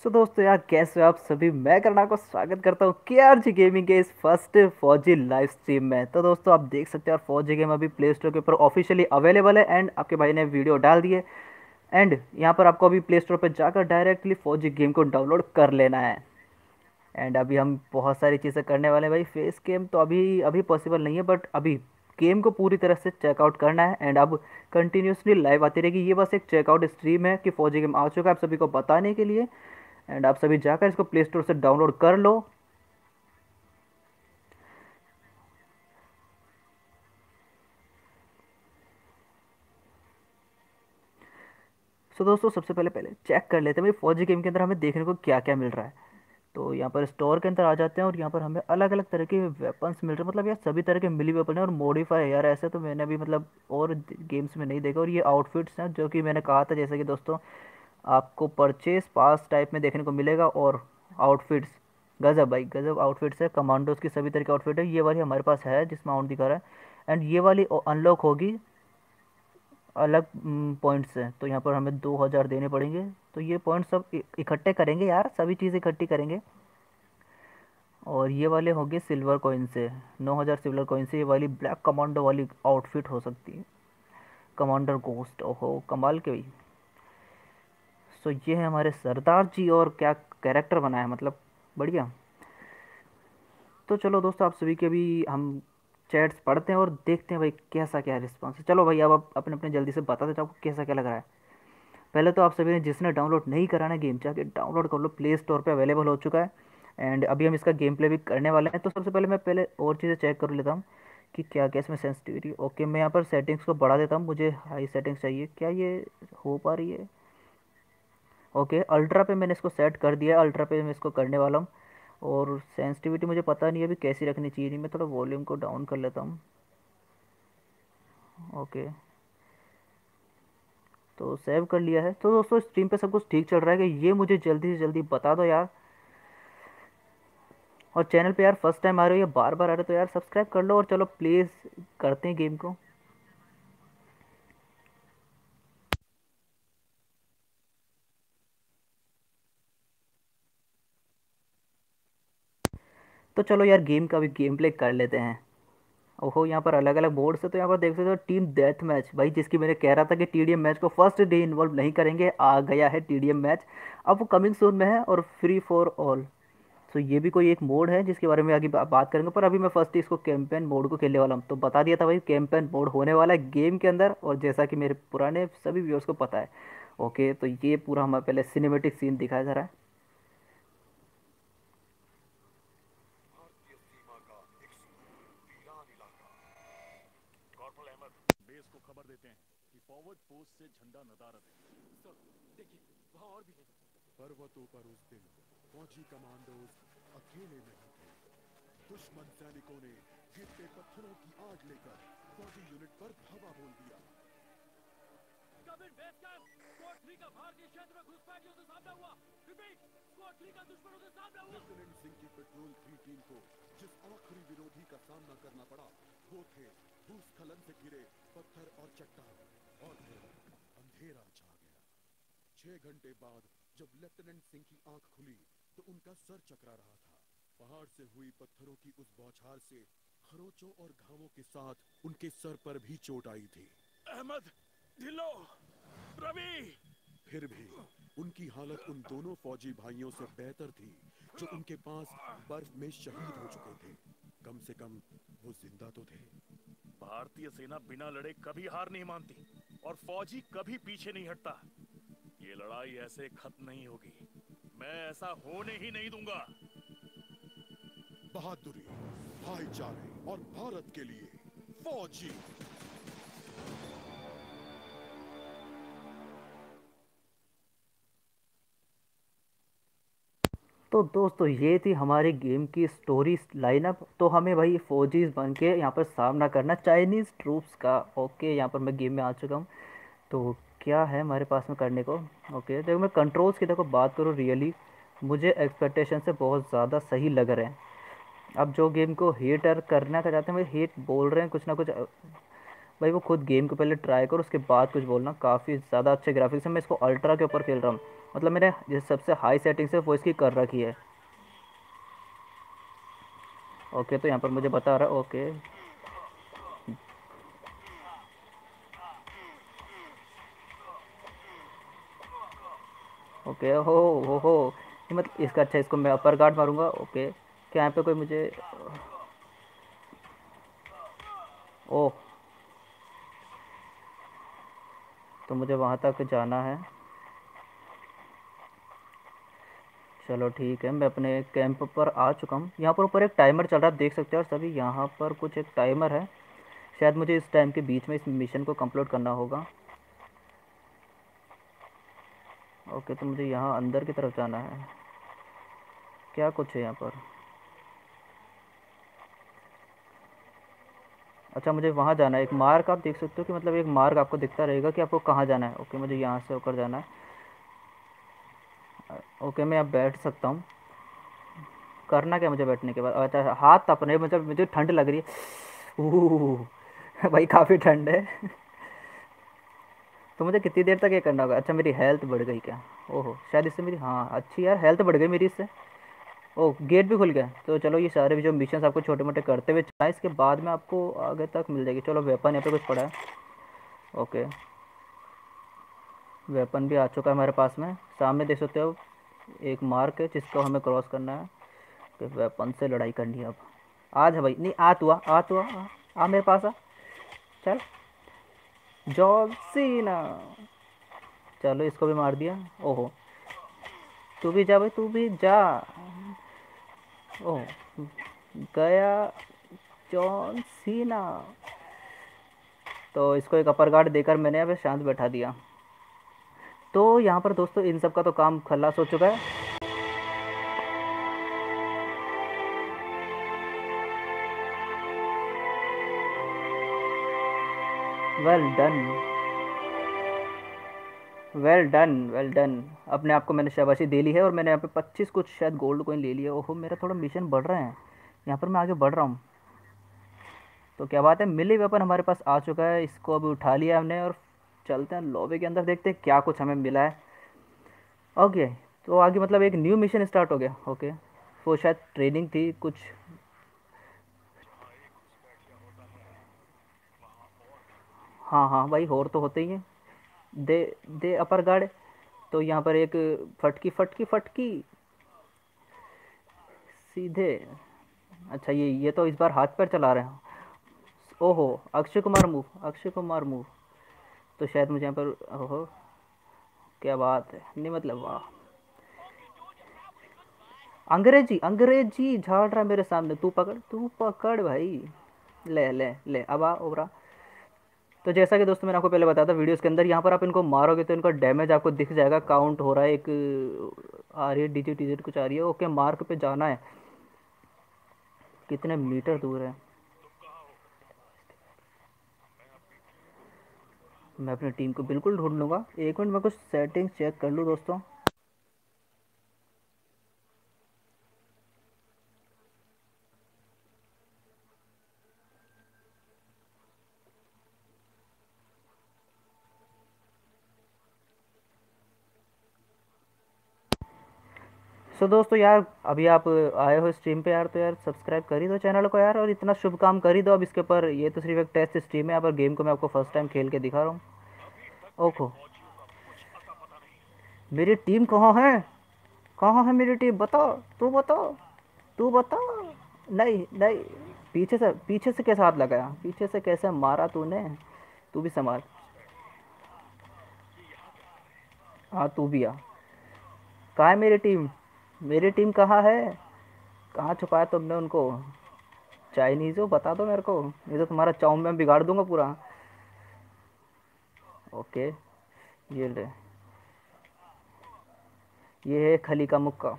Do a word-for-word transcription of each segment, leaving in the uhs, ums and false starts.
सो दोस्तों यार, कैसे हो आप सभी। मैं करना को स्वागत करता हूँ के आर जी गेमिंग के इस फर्स्ट फौजी लाइव स्ट्रीम में। तो दोस्तों आप देख सकते हो यार, फौजी गेम अभी प्ले स्टोर के ऊपर ऑफिशियली अवेलेबल है एंड आपके भाई ने वीडियो डाल दी है। एंड यहाँ पर आपको अभी प्ले स्टोर पर जाकर डायरेक्टली फौजी गेम को डाउनलोड कर लेना है। एंड अभी हम बहुत सारी चीज़ें करने वाले हैं भाई। फेस गेम तो अभी अभी पॉसिबल नहीं है, बट अभी गेम को पूरी तरह से चेकआउट करना है एंड अब कंटिन्यूसली लाइव आती रहेगी। ये बस एक चेकआउट स्ट्रीम है कि फौजी गेम आ चुका है आप सभी को बताने के लिए। एंड आप सभी जाकर इसको प्ले स्टोर से डाउनलोड कर लो। सो दोस्तों सबसे पहले पहले चेक कर लेते हैं भाई फौजी गेम के अंदर हमें देखने को क्या क्या मिल रहा है। तो यहाँ पर स्टोर के अंदर आ जाते हैं और यहाँ पर हमें अलग अलग तरह के वेपन्स मिल रहे हैं। मतलब यार सभी तरह के मिली वेपन है और मॉडिफाई है यार। ऐसे तो मैंने अभी मतलब और गेम्स में नहीं देखा। और ये आउटफिट्स हैं जो कि मैंने कहा था, जैसे कि दोस्तों आपको परचेज पास टाइप में देखने को मिलेगा। और आउटफिट्स गजब भाई गजब आउटफिट्स है। कमांडोज की सभी तरह की आउटफिट है। ये वाली हमारे पास है जिसमें माउंट दिखा रहा है एंड ये वाली अनलॉक होगी अलग पॉइंट्स हैं। तो यहाँ पर हमें दो हज़ार देने पड़ेंगे। तो ये पॉइंट सब इ- इकट्ठे करेंगे यार, सभी चीज़ इकट्ठी करेंगे। और ये वाले होंगे सिल्वर कॉइन से। नौ हज़ार सिल्वर कॉइन से ये वाली ब्लैक कमांडो वाली आउटफिट हो सकती है। कमांडर गोस्ट, ओहो कमाल के भाई। सो ये है हमारे सरदार जी और क्या कैरेक्टर बनाया, मतलब बढ़िया। तो चलो दोस्तों आप सभी के भी हम चैट्स पढ़ते हैं और देखते हैं भाई कैसा क्या रिस्पॉन्स है। चलो भाई अब आप अपने अपने जल्दी से बता देते आपको कैसा क्या लग रहा है। पहले तो आप सभी ने जिसने डाउनलोड नहीं कराना गेम जाके डाउनलोड कर लो, प्ले स्टोर पे अवेलेबल हो चुका है। एंड अभी हम इसका गेम प्ले भी करने वाले हैं। तो सबसे पहले मैं पहले और चीज़ें चेक कर लेता हूँ कि क्या क्या इसमें सेंसिटिविटी। ओके मैं यहाँ पर सेटिंग्स को बढ़ा देता हूँ, मुझे हाई सेटिंग्स चाहिए। क्या ये हो पा रही है? ओके अल्ट्रा पे मैंने इसको सेट कर दिया है। अल्ट्रा पे मैं इसको करने वाला हूँ। और सेंसिटिविटी मुझे पता नहीं है अभी कैसी रखनी चाहिए। नहीं, मैं थोड़ा वॉल्यूम को डाउन कर लेता हूँ। ओके तो सेव कर लिया है। तो दोस्तों स्ट्रीम पे सब कुछ ठीक चल रहा है कि ये मुझे जल्दी से जल्दी बता दो यार। और चैनल पे यार फर्स्ट टाइम आ रहे हो या बार बार आ रहे हो तो यार सब्सक्राइब कर लो और चलो प्लीज़ करते हैं गेम को। तो चलो यार गेम का भी गेम प्ले कर लेते हैं। ओहो यहाँ पर अलग अलग बोर्ड्स है। तो यहाँ पर देख सकते हो टीम डेथ मैच भाई, जिसकी मैंने कह रहा था कि टी डी एम मैच को फर्स्ट डे इन्वॉल्व नहीं करेंगे, आ गया है टी डी एम मैच। अब वो कमिंग सून में है और फ्री फॉर ऑल। तो ये भी कोई एक मोड है जिसके बारे में आगे बा, बात करेंगे। पर अभी मैं फर्स्ट इसको कैंपेन मोड को खेलने वाला हूँ। तो बता दिया था भाई कैंपेन मोड होने वाला है गेम के अंदर, और जैसा कि मेरे पुराने सभी व्यूअर्स को पता है। ओके तो ये पूरा हमारे पहले सिनेमेटिक सीन दिखाया जा रहा है। भारतीय सीमा का एक सुदूर वीरान इलाका। कॉर्पोरल अहमद, बेस को खबर देते हैं कि फॉरवर्ड पोस्ट से झंडा नदारद है। सर, देखिए वहाँ और भी है। पर्वतों पर उस दिन फौजी कमांडोज अकेले नहीं थे। दुश्मन सैनिकों ने गिरते पत्थरों की आग लेकर फौजी यूनिट पर धावा बोल दिया। Coming base camp, squad three का भारतीय क्षेत्र में घुसपैठियों से सामना हुआ। रिपीट, स्क्वाड थ्री का दुश्मनों से सामना हुआ। लेफ्टिनेंट सिंह की पेट्रोल थ्री टीम को जिस आखिरी विरोधी का सामना करना पड़ा वो थे भूस्खलन से घिरे पत्थर और चट्टान। और फिर अंधेरा छा गया। छह घंटे बाद जब लेफ्टिनेंट सिंह की आंख खुली तो उनका सर चकरा रहा था। पहाड़ से हुई पत्थरों की उस बौछार से खरोचों और घावों के साथ उनके सर पर भी चोट आई थी। अहमद, ढिल्लो, रवि। फिर भी उनकी हालत उन दोनों फौजी भाइयों से बेहतर थी जो उनके पास बर्फ में शहीद हो चुके थे। कम से कम वो जिंदा तो थे। भारतीय सेना बिना लड़े कभी हार नहीं मानती और फौजी कभी पीछे नहीं हटता। ये लड़ाई ऐसे खत्म नहीं होगी। मैं ऐसा होने ही नहीं दूंगा। बहादुरी, भाईचारे और भारत के लिए फौजी। तो दोस्तों ये थी हमारे गेम की स्टोरी लाइनअप। तो हमें भाई फौजीज बन के यहाँ पर सामना करना चाइनीज़ ट्रूप्स का। ओके यहाँ पर मैं गेम में आ चुका हूँ। तो क्या है हमारे पास में करने को। ओके देखो मैं कंट्रोल्स की देखो बात करूँ, रियली मुझे एक्सपेक्टेशन से बहुत ज़्यादा सही लग रहे हैं। अब जो गेम को हेटर करना चाहते हैं भाई, हेट बोल रहे हैं कुछ ना कुछ। भाई वो खुद गेम को पहले ट्राई करो उसके बाद कुछ बोलना। काफ़ी ज़्यादा अच्छे ग्राफिक्स हैं। मैं इसको अल्ट्रा के ऊपर खेल रहा हूँ। मतलब मैंने जो सबसे हाई सेटिंग्स है वो इसकी कर रखी है। ओके, तो यहाँ पर मुझे बता रहा है, ओके। ओके, हो हो हो ये मतलब इसका, अच्छा इसको मैं अपर गार्ड मारूंगा, ओके। क्या यहाँ पे कोई मुझे, ओह, तो मुझे वहाँ तक जाना है। चलो ठीक है, मैं अपने कैंप पर आ चुका हूँ। यहाँ पर ऊपर एक टाइमर चल रहा है, आप देख सकते हो। और सभी यहाँ पर कुछ एक टाइमर है, शायद मुझे इस टाइम के बीच में इस मिशन को कंप्लीट करना होगा। ओके, तो मुझे यहाँ अंदर की तरफ जाना है। क्या कुछ है यहाँ पर? अच्छा, मुझे वहाँ जाना है। एक मार्ग आप देख सकते हो कि मतलब एक मार्ग आपको दिखता रहेगा कि आपको कहाँ जाना है। ओके, मुझे यहाँ से होकर जाना है। ओके, मैं अब बैठ सकता हूँ। करना क्या मुझे बैठने के बाद? अच्छा, हाथ अपने, मतलब मुझे ठंड लग रही है। ओह भाई, काफ़ी ठंड है। तो मुझे कितनी देर तक ये करना होगा? अच्छा, मेरी हेल्थ बढ़ गई क्या? ओहो, शायद इससे मेरी, हाँ अच्छी यार, हेल्थ बढ़ गई मेरी इससे। ओह, गेट भी खुल गया। तो चलो, ये सारे भी जो मिशन आपको छोटे मोटे करते हुए चलाएं, इसके बाद में आपको आगे तक मिल जाएगी। चलो, वेपन यहाँ पे कुछ पड़ा है। ओके, वेपन भी आ चुका है हमारे पास में। सामने देख सकते हो एक मार्क है जिसको हमें क्रॉस करना है। कि वेपन से लड़ाई करनी है अब। आज है भाई, नहीं आ तू, आ आ तू, आ, आ, आ मेरे पास आ। चल, जॉन सीना। चलो, इसको भी मार दिया। ओहो, तू भी जा भाई, तू भी जा। ओह, गया जॉन सीना। तो इसको एक अपर गार्ड देकर मैंने यहाँ पे शांत बैठा दिया। तो यहाँ पर दोस्तों इन सब का तो काम खलास हो चुका है। Well done, well done, well done. अपने आप को मैंने शाबाशी दे ली है। और मैंने यहाँ पे पच्चीस कुछ शायद गोल्ड कोइन ले लिया। ओहो, मेरा थोड़ा मिशन बढ़ रहे हैं। यहाँ पर मैं आगे बढ़ रहा हूँ। तो क्या बात है, मिली वेपन हमारे पास आ चुका है। इसको अभी उठा लिया हमने और चलते हैं लॉबी के अंदर, देखते हैं क्या कुछ हमें मिला है। ओके, तो आगे मतलब एक न्यू मिशन स्टार्ट हो गया। ओके, वो शायद ट्रेनिंग थी कुछ। जहाँ एक घुसपैठिया होता है वहाँ और भी होते हैं। हाँ हाँ भाई, और तो होते ही हैं। दे दे अपर गार्ड। तो यहाँ पर एक फटकी फटकी फटकी सीधे। अच्छा, ये ये तो इस बार हाथ पैर चला रहे हैं। ओहो, अक्षय कुमार मूव, अक्षय कुमार मूव। तो शायद मुझे यहाँ पर, ओहो, क्या बात है, नहीं मतलब वाह। अंग्रेजी अंग्रेजी झाड़ रहा है मेरे सामने। तू पकड़, तू पकड़ भाई। ले ले ले, अब आ ओबरा। तो जैसा कि दोस्तों मैंने आपको पहले बताया था वीडियोस के अंदर, यहाँ पर आप इनको मारोगे तो इनका डैमेज आपको दिख जाएगा, काउंट हो रहा है। एक आ रही है डिजिट डिजिट कुछ आ रही है। ओके, मार्क पे जाना है। कितने मीटर दूर है? तुम कहाँ हो? मैं अपनी टीम को ढूंढ रहा हूँ। मैं अपनी टीम को बिल्कुल ढूंढ लूँगा। एक मिनट में कुछ सेटिंग्स चेक कर लूँ दोस्तों। सो दोस्तों यार, अभी आप आए हो स्ट्रीम पे यार, तो यार सब्सक्राइब कर ही दो चैनल को यार, और इतना शुभ काम कर ही दो अब इसके ऊपर। ये तो सिर्फ एक टेस्ट स्ट्रीम है, यहाँ पर गेम को मैं आपको फर्स्ट टाइम खेल के दिखा रहा हूँ। अभी तक मेरे ओहो, फौजियों का कुछ अता पता नहीं है। मेरी टीम कहाँ है? कहाँ है मेरी टीम? बताओ, तू बताओ, तू बता। नहीं नहीं, पीछे से, पीछे से कैसे हाथ लगाया? पीछे से कैसे मारा तूने? तू भी संभाल। घुसपैठिए, ये यहाँ पे आ रहे हैं। हाँ, तू भी आ। कहाँ है मेरी टीम? मेरी टीम कहाँ है? कहाँ छुपाया तुमने उनको? चाइनीज़ हो, बता दो मेरे को, नहीं तो तुम्हारा चाउम में बिगाड़ दूंगा पूरा। ओके, ये ले, ये है खली का मुक्का।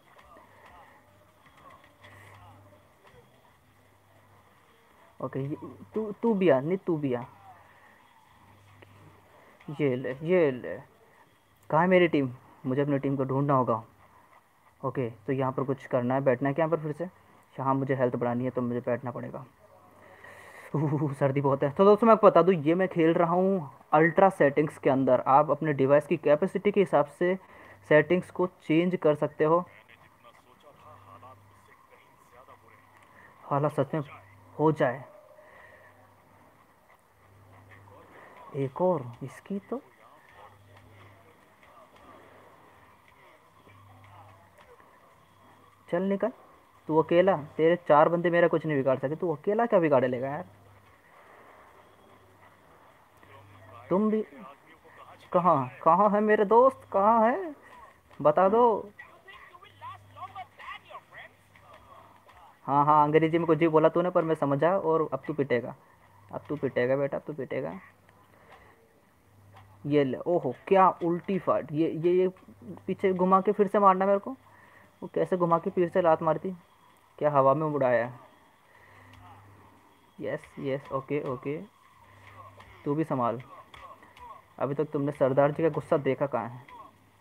ओके, ये- तू तू भी आ, नहीं तू भी आ। ये ले, ये ले। कहाँ है मेरी टीम? मुझे अपनी टीम को ढूंढना होगा। ओके, तो यहाँ पर कुछ करना है, बैठना है क्या यहाँ पर फिर से? अच्छा, हाँ, मुझे हेल्थ बढ़ानी है तो मुझे बैठना पड़ेगा। उह, सर्दी बहुत है। तो दोस्तों मैं आपको बता दूँ, ये मैं खेल रहा हूँ अल्ट्रा सेटिंग्स के अंदर। आप अपने डिवाइस की कैपेसिटी के हिसाब से सेटिंग्स को चेंज कर सकते हो। मैंने जितना सोचा था हालात उससे कहीं ज्यादा बुरे हैं। हालात और सच हो में जाए। हो जाए। एक और विकल्प एक और इसकी तो तो यहाँ बॉर्डर चल निकल। तू अकेला, तेरे चार बंदे मेरा कुछ नहीं बिगाड़ सके, तू अकेला क्या बिगाड़े लेगा यार। तुम तुम कायदे भी। मेरे आदमियों को कहाँ छिपा कहाँ रखा है? कहाँ है मेरे दोस्त, कहाँ है, बता दो। You think you will last longer than your friends? हाँ हाँ, अंग्रेजी में कुछ भी बोला तूने पर मैं समझा, और अब तू पिटेगा। अब तू पिटेगा बेटा, अब तू पिटेगा। ये ले, ओहो क्या उल्टी फाट, ये ये ये पीछे घुमा के फिर से मारना मेरे को। वो कैसे घुमा के फिर से लात मारती, क्या हवा में उड़ाया। Yes yes, okay okay. तू भी संभाल। अभी तक तुमने सरदार जी का गुस्सा देखा कहाँ है।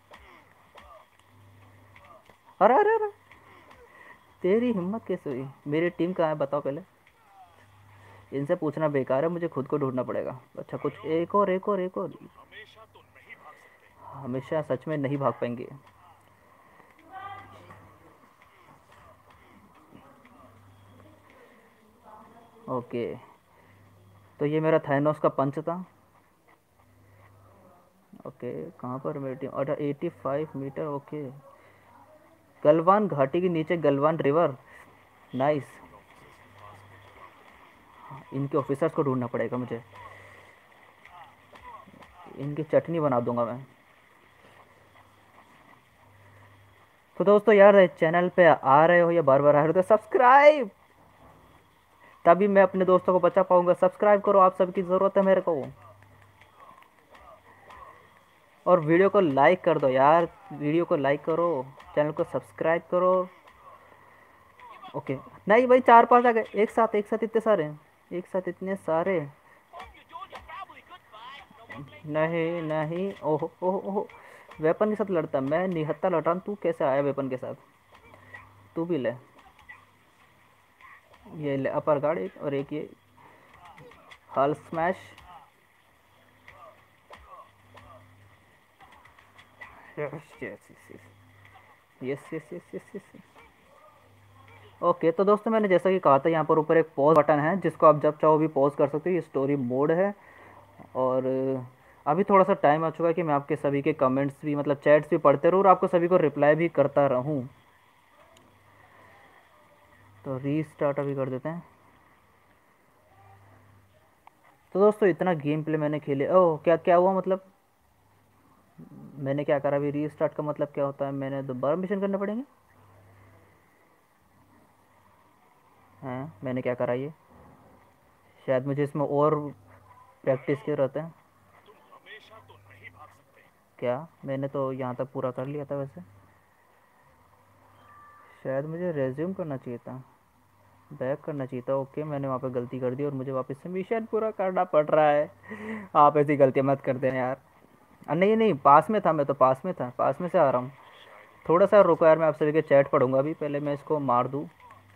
अरे अरे अरे, तेरी हिम्मत कैसे हुई। मेरी टीम कहाँ है बताओ पहले। इनसे पूछना बेकार है, मुझे खुद को ढूंढना पड़ेगा। अच्छा कुछ, आयो, एक और एक और एक और। तुम हमेशा तो नहीं भाग सकते। हमेशा सच में नहीं भाग पाएंगे। ओके, तो ये मेरा थाइनोस का पंच था। ओके, कहाँ पर मेरी टीम, अच्छा eighty five meter, okay. Galwan घाटी के नीचे गलवान रिवर, नाइस। इनके ऑफिसर्स के पास कोई जुगाड़ है। इनके ऑफिसर्स को ढूंढना पड़ेगा मुझे, इनकी चटनी बना दूंगा मैं। तो दोस्तों यार, चैनल पे आ रहे हो या बार बार आ रहे हो तो सब्सक्राइब, तभी मैं अपने दोस्तों को बचा पाऊंगा। सब्सक्राइब करो, आप सबकी ज़रूरत है मेरे को। और वीडियो को लाइक कर दो यार, वीडियो को लाइक करो, चैनल को सब्सक्राइब करो। ओके, नहीं भाई, चार पांच आ गए एक साथ, एक साथ इतने सारे, एक साथ इतने सारे। Hope you told your family goodbye. No more playing नहीं solitaire. नहीं, ओहो ओहो ओहो, वेपन के साथ लड़ता, मैं निहत्था लड़ रहा हूँ, तू कैसे आया वेपन के साथ। तू भी ले, ये ले अपर गार्ड एक, और एक ये hulk smash. Yes yes yes yes yes yes yes. Okay, तो दोस्तों मैंने जैसा कि कहा था, यहाँ पर ऊपर एक पॉज बटन है जिसको आप जब चाहो भी पॉज कर सकते हो। ये स्टोरी मोड है। और अभी थोड़ा सा टाइम आ चुका है कि मैं आपके सभी के कमेंट्स भी, मतलब चैट्स भी पढ़ते रहूँ और आपको सभी को रिप्लाई भी करता रहूँ। तो रीस्टार्ट अभी कर देते हैं। तो दोस्तों इतना गेम प्ले मैंने खेले, ओह क्या क्या हुआ, मतलब मैंने क्या करा अभी। रीस्टार्ट का मतलब क्या होता है, मैंने दोबारा मिशन करने पड़ेंगे। हैं, मैंने क्या करा ये, शायद मुझे इसमें और प्रैक्टिस आयो, की जरूरत है। तुम हमेशा तो नहीं भाग सकते। क्या, मैंने तो यहाँ तक पूरा कर लिया था वैसे। शायद मुझे रेज्यूम करना चाहिए था, बैक करना चाहिए था। ओके, मैंने वहाँ पे गलती कर दी और मुझे वापस से मिशन पूरा करना पड़ रहा है। आप ऐसी गलतियाँ मत कर देना यार। अ, नहीं नहीं, पास में था, मैं तो पास में था, पास में से आ रहा हूँ। शायद इनके थोड़ा सा पास रुको यार, असली मैं आप सभी के हथियार है। चैट पढ़ूंगा अभी, पहले मैं इसको मार दूँ।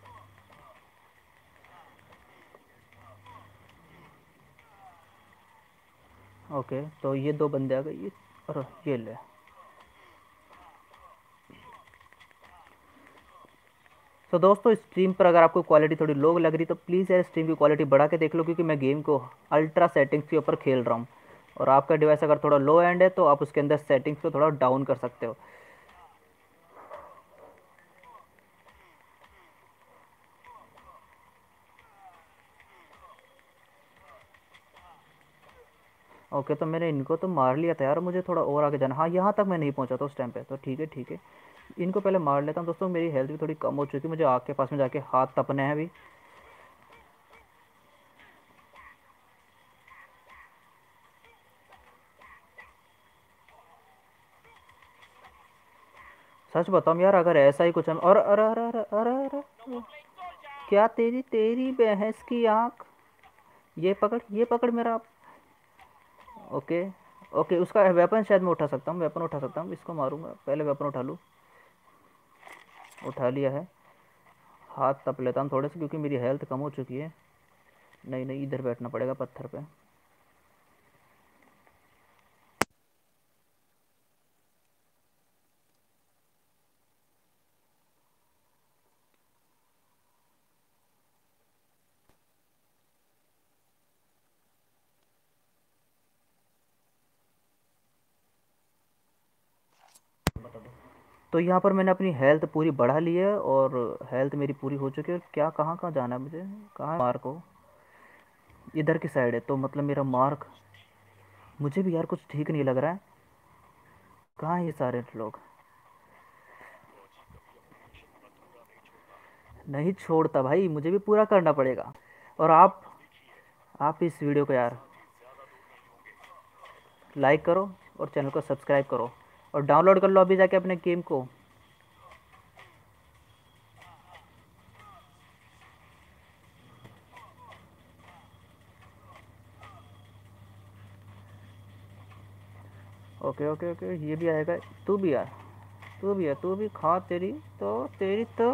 ओके, तो ये दो बंदे आ गए, ये, अरे ये ले। तो दोस्तों स्ट्रीम पर अगर आपको क्वालिटी थोड़ी लो लग रही तो प्लीज़ यार स्ट्रीम की क्वालिटी बढ़ा के देख लो, क्योंकि मैं गेम को अल्ट्रा सेटिंग्स के ऊपर खेल रहा हूँ। और आपका डिवाइस अगर थोड़ा लो एंड है तो आप उसके अंदर सेटिंग्स को थोड़ा डाउन कर सकते हो। ओके, तो मैंने इनको तो मार लिया था यार, मुझे थोड़ा और आगे जाना। हाँ, यहाँ तक मैं नहीं पहुँचा था उस टाइम पे, तो ठीक है ठीक है। इनको पहले मार लेता हूँ दोस्तों, मेरी हेल्थ भी थोड़ी कम हो चुकी है, मुझे आग के पास में जाके हाथ तपने हैं अभी। सच बताऊँ यार, अगर ऐसा ही कुछ हम, और अरे अरे अरे अरे अरे No अरे, more playing soldier. क्या तेरी तेरी भैंस की आँख। ये पकड़, ये पकड़ मेरा। ओके ओके, उसका वेपन शायद मैं उठा सकता हूँ, वेपन उठा सकता हूँ, इसको मारूंगा, पहले वेपन उठा लूँ। उठा लिया है। हाथ तप लेता हूँ थोड़े से, क्योंकि मेरी हेल्थ कम हो चुकी है। नहीं नहीं, इधर बैठना पड़ेगा पत्थर पे। तो यहाँ पर मैंने अपनी हेल्थ पूरी बढ़ा ली है और हेल्थ मेरी पूरी हो चुकी है। और क्या, कहाँ कहाँ जाना है मुझे, कहाँ है मार्क हो, इधर की साइड है। तो मतलब मेरा मार्क, मुझे भी यार कुछ ठीक नहीं लग रहा है। कहाँ है ये सारे लोग? फौजी कभी अपना मिशन अधूरा नहीं छोड़ता। नहीं छोड़ता भाई, मुझे भी पूरा करना पड़ेगा। और लक्ष्य आप नजदीक ही है। आप इस वीडियो को यार साथी ज्यादा दूर नहीं होंगे। लाइक करो और चैनल को सब्सक्राइब करो और डाउनलोड कर लो अभी जाके अपने गेम को। ओके ओके ओके, ये भी आएगा। तू भी यार, तू भी है, तू भी खा, तेरी तो तेरी तो।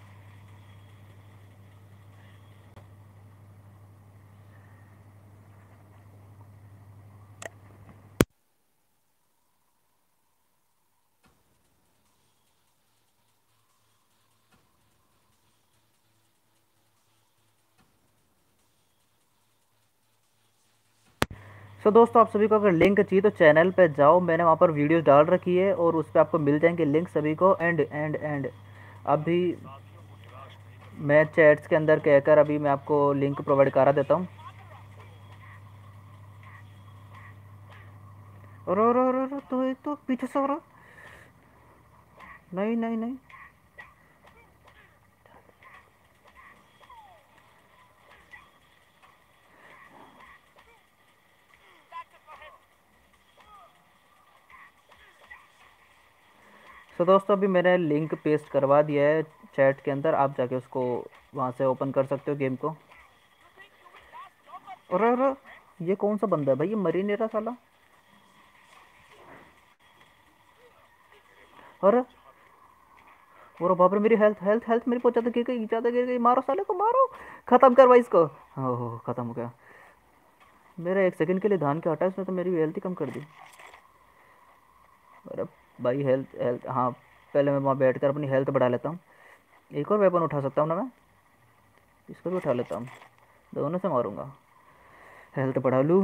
सो दोस्तों, आप सभी को अगर लिंक चाहिए तो चैनल पे जाओ, मैंने वहाँ पर वीडियोस डाल रखी है और उस पर आपको मिल जाएंगे लिंक सभी को। एंड एंड एंड अभी साथियों को निराश नहीं कर मैं सकता। चैट्स के अंदर कहकर अभी मैं आपको लिंक प्रोवाइड करा देता हूँ। अरे अरे अरे अरे, तो एक तो पीछे से हो रहा। नहीं नहीं नहीं। सो दोस्तों, अभी मैंने लिंक पेस्ट करवा दिया है चैट के अंदर, आप जाके उसको वहाँ से ओपन कर सकते हो गेम को। अरे अरे, ये कौन सा बंदा है भाई, ये मर ही नहीं रहा साला। मेरे भाई, अरे जहां भी हो, और बाप रे, मेरी हेल्थ हेल्थ हेल्थ मेरी बहुत ज़्यादा गिर गई, ज़्यादा गिर गई। मारो साले को, मारो, ख़त्म कर भाई इसको। ओहो, ख़त्म हो गया। मेरा एक सेकंड के लिए ध्यान क्या हटा, इसने तो मेरी हेल्थ ही कम कर दी। अरे भाई, हेल्थ हेल्थ, हाँ, पहले मैं वहाँ बैठ कर अपनी हेल्थ बढ़ा लेता हूँ। एक और वेपन उठा सकता हूँ ना मैं, इसको भी उठा लेता हूँ, दोनों से मारूंगा। हेल्थ बढ़ा लूँ।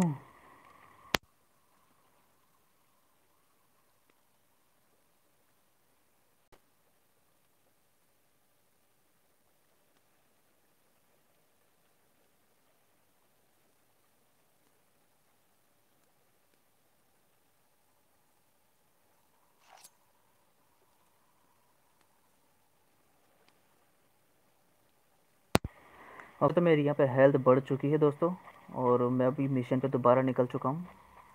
अब तो मेरी यहाँ पे हेल्थ बढ़ चुकी है दोस्तों, और मैं अभी मिशन पे दोबारा निकल चुका हूँ।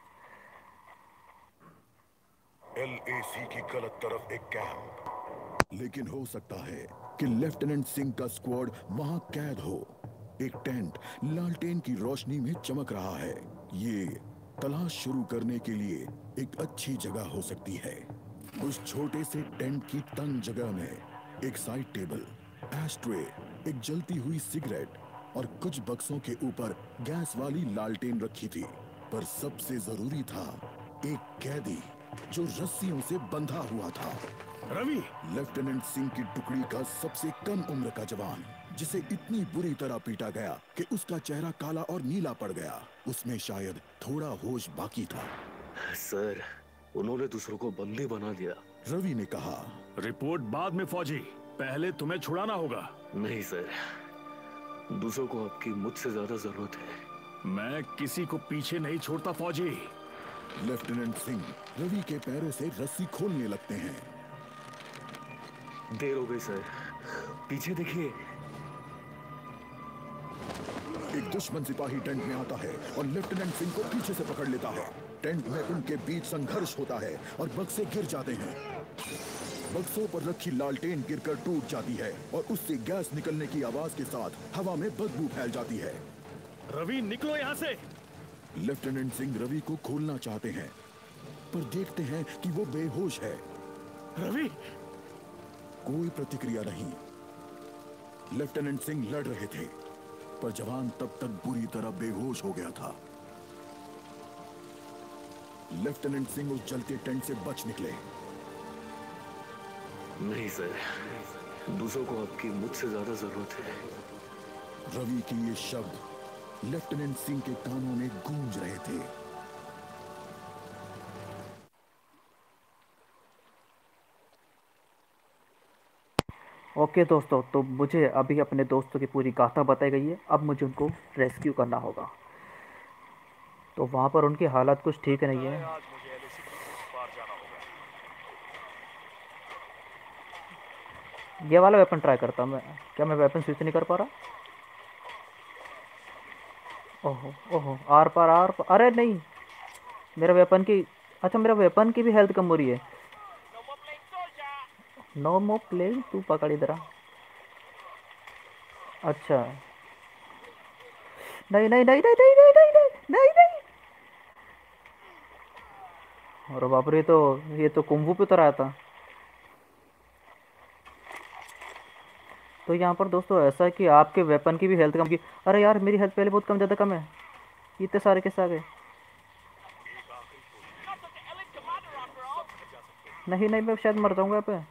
एल ए सी की गलत तरफ एक कैंप। लेकिन हो सकता है कि लेफ्टिनेंट सिंह का स्क्वाड वहां कैद हो। एक टेंट लालटेन की रोशनी में चमक रहा है। ये तलाश शुरू करने के लिए एक अच्छी जगह हो सकती है। उस छोटे से टेंट की तंग जगह में एक साइड टेबल, एस्ट्रे, एक जलती हुई सिगरेट और कुछ बक्सों के ऊपर गैस वाली लालटेन रखी थी। पर सबसे जरूरी था एक कैदी जो रस्सियों से बंधा हुआ था। रवि, लेफ्टिनेंट सिंह की टुकड़ी का सबसे कम उम्र का जवान, जिसे इतनी बुरी तरह पीटा गया कि उसका चेहरा काला और नीला पड़ गया। उसमें शायद थोड़ा होश बाकी था। सर, उन्होंने दूसरों को बंदी बना दिया। रवि ने कहा, रिपोर्ट बाद में फौजी, पहले तुम्हें छुड़ाना होगा। नहीं सर, दूसरों को आपकी मुझसे ज्यादा जरूरत है। मैं किसी को पीछे नहीं छोड़ता फौजी। लेफ्टिनेंट सिंह रवि के पैरों से रस्सी खोलने लगते हैं। देर हो गई सर, पीछे देखिए। एक दुश्मन सिपाही टेंट में आता है और लेफ्टिनेंट सिंह को पीछे से पकड़ लेता है। टेंट में उनके बीच संघर्ष होता है और बक्से गिर जाते हैं। बक्सों पर रखी लालटेन गिरकर टूट जाती है और उससे गैस निकलने की आवाज के साथ हवा में बदबू फैल जाती है। रवि, निकलो यहाँ से। लेफ्टिनेंट सिंह रवि को खोलना चाहते हैं, पर देखते हैं कि वो बेहोश है। रवि, कोई प्रतिक्रिया नहीं। लेफ्टिनेंट सिंह लड़ रहे थे, पर जवान तब तक बुरी तरह बेहोश हो गया था। लेफ्टिनेंट सिंह उस जलते टेंट से बच निकले। नहीं सर, दूसरों को आपकी मुझसे ज्यादा जरूरत है। रवि के ये शब्द लेफ्टिनेंट सिंह के कानों में गूंज रहे थे। ओके दोस्तों, तो मुझे अभी अपने दोस्तों की पूरी गाथा बताई गई है, अब मुझे उनको रेस्क्यू करना होगा। तो वहाँ पर उनकी हालत कुछ ठीक लगता नहीं है। है आज मुझे एलएसी के उस पार जाना होगा। ये वाला वेपन ट्राई करता हूँ मैं। क्या मैं वेपन स्विच नहीं कर पा रहा? ओहो ओहो, आर पार आर पार, अरे नहीं। मेरा वेपन की, अच्छा मेरा वेपन की भी हेल्थ कम हो रही है। नो मो प्लेइंग, तू पकड़ इधर आ। अच्छा, नहीं नहीं नहीं नहीं नहीं नहीं नहीं नहीं नहीं नहीं। अरे बाप रे, ये तो ये तो कुंभू पे उतर आया था। तो यहाँ पर दोस्तों ऐसा है कि आपके वेपन की भी हेल्थ कम की। अरे यार, मेरी हेल्थ पहले बहुत कम ज़्यादा कम है। ये इतने सारे कैसे आ गए? एक आखिरी कोशिश, सब घर जा सकते हैं। नहीं नहीं, मैं शायद मर जाऊंगा यहाँ पे।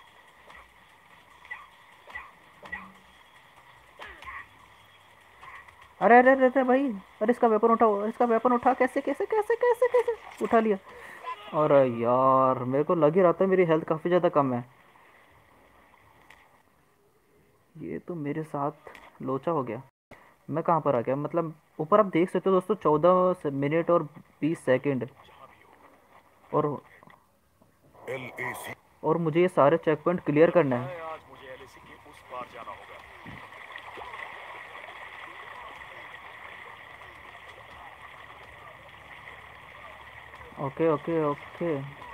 अरे अरे अरे अरे भाई, अरे इसका वेपन उठाओ, इसका वेपन उठा, कैसे कैसे कैसे कैसे कैसे उठा लिया। अरे यार, मेरे को लग ही रहा था मेरी हेल्थ काफ़ी ज़्यादा कम है। ये तो मेरे साथ लोचा हो गया। मैं कहाँ पर आ गया? मतलब ऊपर आप देख सकते हो दोस्तों, चौदह मिनट और बीस सेकंड। जहां भी हो। और एलएसी। और मुझे ये सारे चेक पॉइंट क्लियर करने लगता हैं। है आज मुझे एलएसी के उस पार जाना होगा। ओके ओके ओके,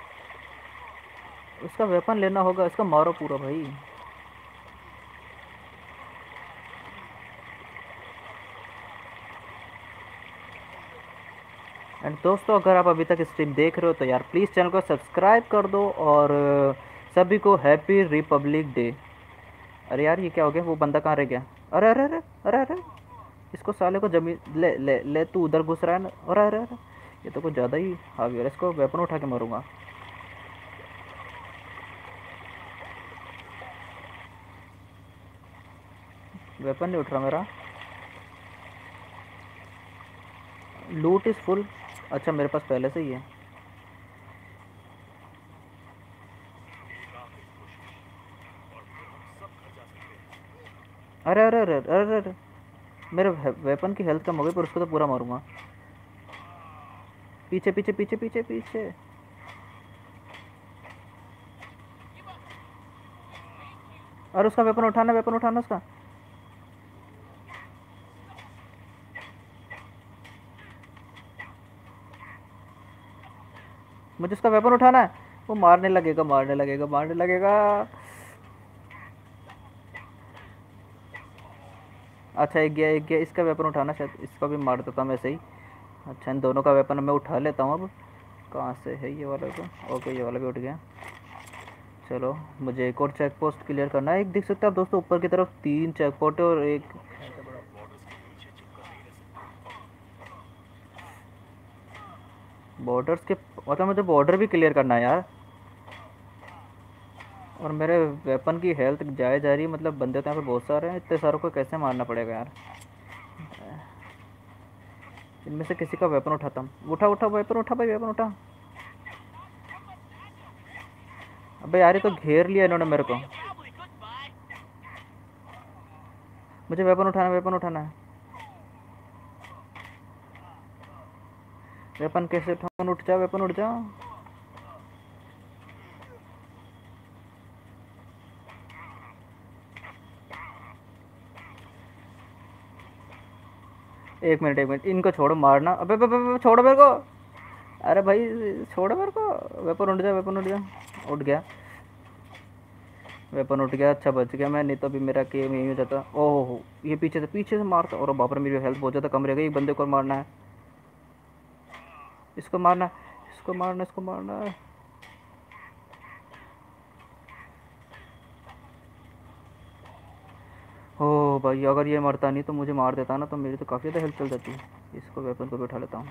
इसका वेपन लेना होगा, इसका मारो पूरा भाई। एंड दोस्तों, अगर आप अभी तक स्ट्रीम देख रहे हो तो यार प्लीज़ चैनल को सब्सक्राइब कर दो, और अ, सभी को हैप्पी रिपब्लिक डे। अरे यार, ये क्या हो गया? वो बंदा कहाँ रह गया? अरे अरे अरे अरे अरे, इसको साले को जमीन ले ले ले, तू उधर घुस रहा है ना। अरे अरे अरे, ये तो कुछ ज़्यादा ही हावी है। इसको वेपन उठा के मारूंगा। वेपन नहीं उठ रहा मेरा। लूट इज़ फुल। अच्छा, मेरे पास पहले से ही है। एक आखिरी कोशिश, और फिर हम सब घर जा सकते हैं। अरे अरे अरे अरे अरे अरे, मेरे वेपन की हेल्थ कम हो गई, पर उसको तो पूरा मारूंगा। पीछे पीछे पीछे पीछे पीछे। और उसका वेपन उठाना, वेपन उठाना उसका। मुझे उसका वेपन उठाना है। वो मारने लगेगा, मारने लगेगा, मारने लगेगा। अच्छा, एक गया, एक गया। इसका वेपन उठाना, शायद इसका भी मार देता हूँ ऐसे ही। अच्छा, इन दोनों का वेपन मैं उठा लेता हूँ अब। कहाँ से है ये वाला? तो ओके, ये वाला भी उठ गया। चलो, मुझे एक और चेक पोस्ट क्लियर करना है। एक देख सकते हैं आप दोस्तों, ऊपर की तरफ तीन चेक पोस्ट है और एक बॉर्डर्स के पीछे छिपकर नहीं रह सकते। बॉर्डर्स के, मतलब मुझे बॉर्डर भी क्लियर करना है यार। और मेरे वेपन की हेल्थ जाए जा रही है, मतलब बंदे तो यहाँ पे बहुत सारे हैं, इतने सारों को कैसे मारना पड़ेगा यार। इनमें से किसी का वेपन उठाता हूँ। उठा उठा वेपन उठा भाई, वेपन उठा। अबे यार, ये तो घेर लिया इन्होंने मेरे को। मुझे वेपन उठाना, वेपन उठाना है। वेपन कैसे उठाऊं? उठ जा, वेपन उठ जा। एक मिनट, एक मिनट, इनको छोड़ो मारना। अबे अबे, अबे, अबे, छोड़ो मेरे को। अरे भाई, छोड़ो मेरे को। वेपन उठ जा, वेपन उठ जा। उठ गया, वेपन उठ गया। अच्छा बच गया मैं, नहीं तो अभी मेरा गेम यही हो जाता। ओहो, ये पीछे से, पीछे से मारता। और बाप रे, मेरी हेल्थ बहुत ज़्यादा कम रह गई। एक बंदे को मारना है, इसको मारना है, इसको मारना है, इसको मारना है। ओ भाई, अगर ये मरता नहीं तो मुझे मार देता ना, तो मेरी तो काफ़ी ज़्यादा हेल्थ चल जाती। इसको, वेपन को भी उठा लेता हूँ।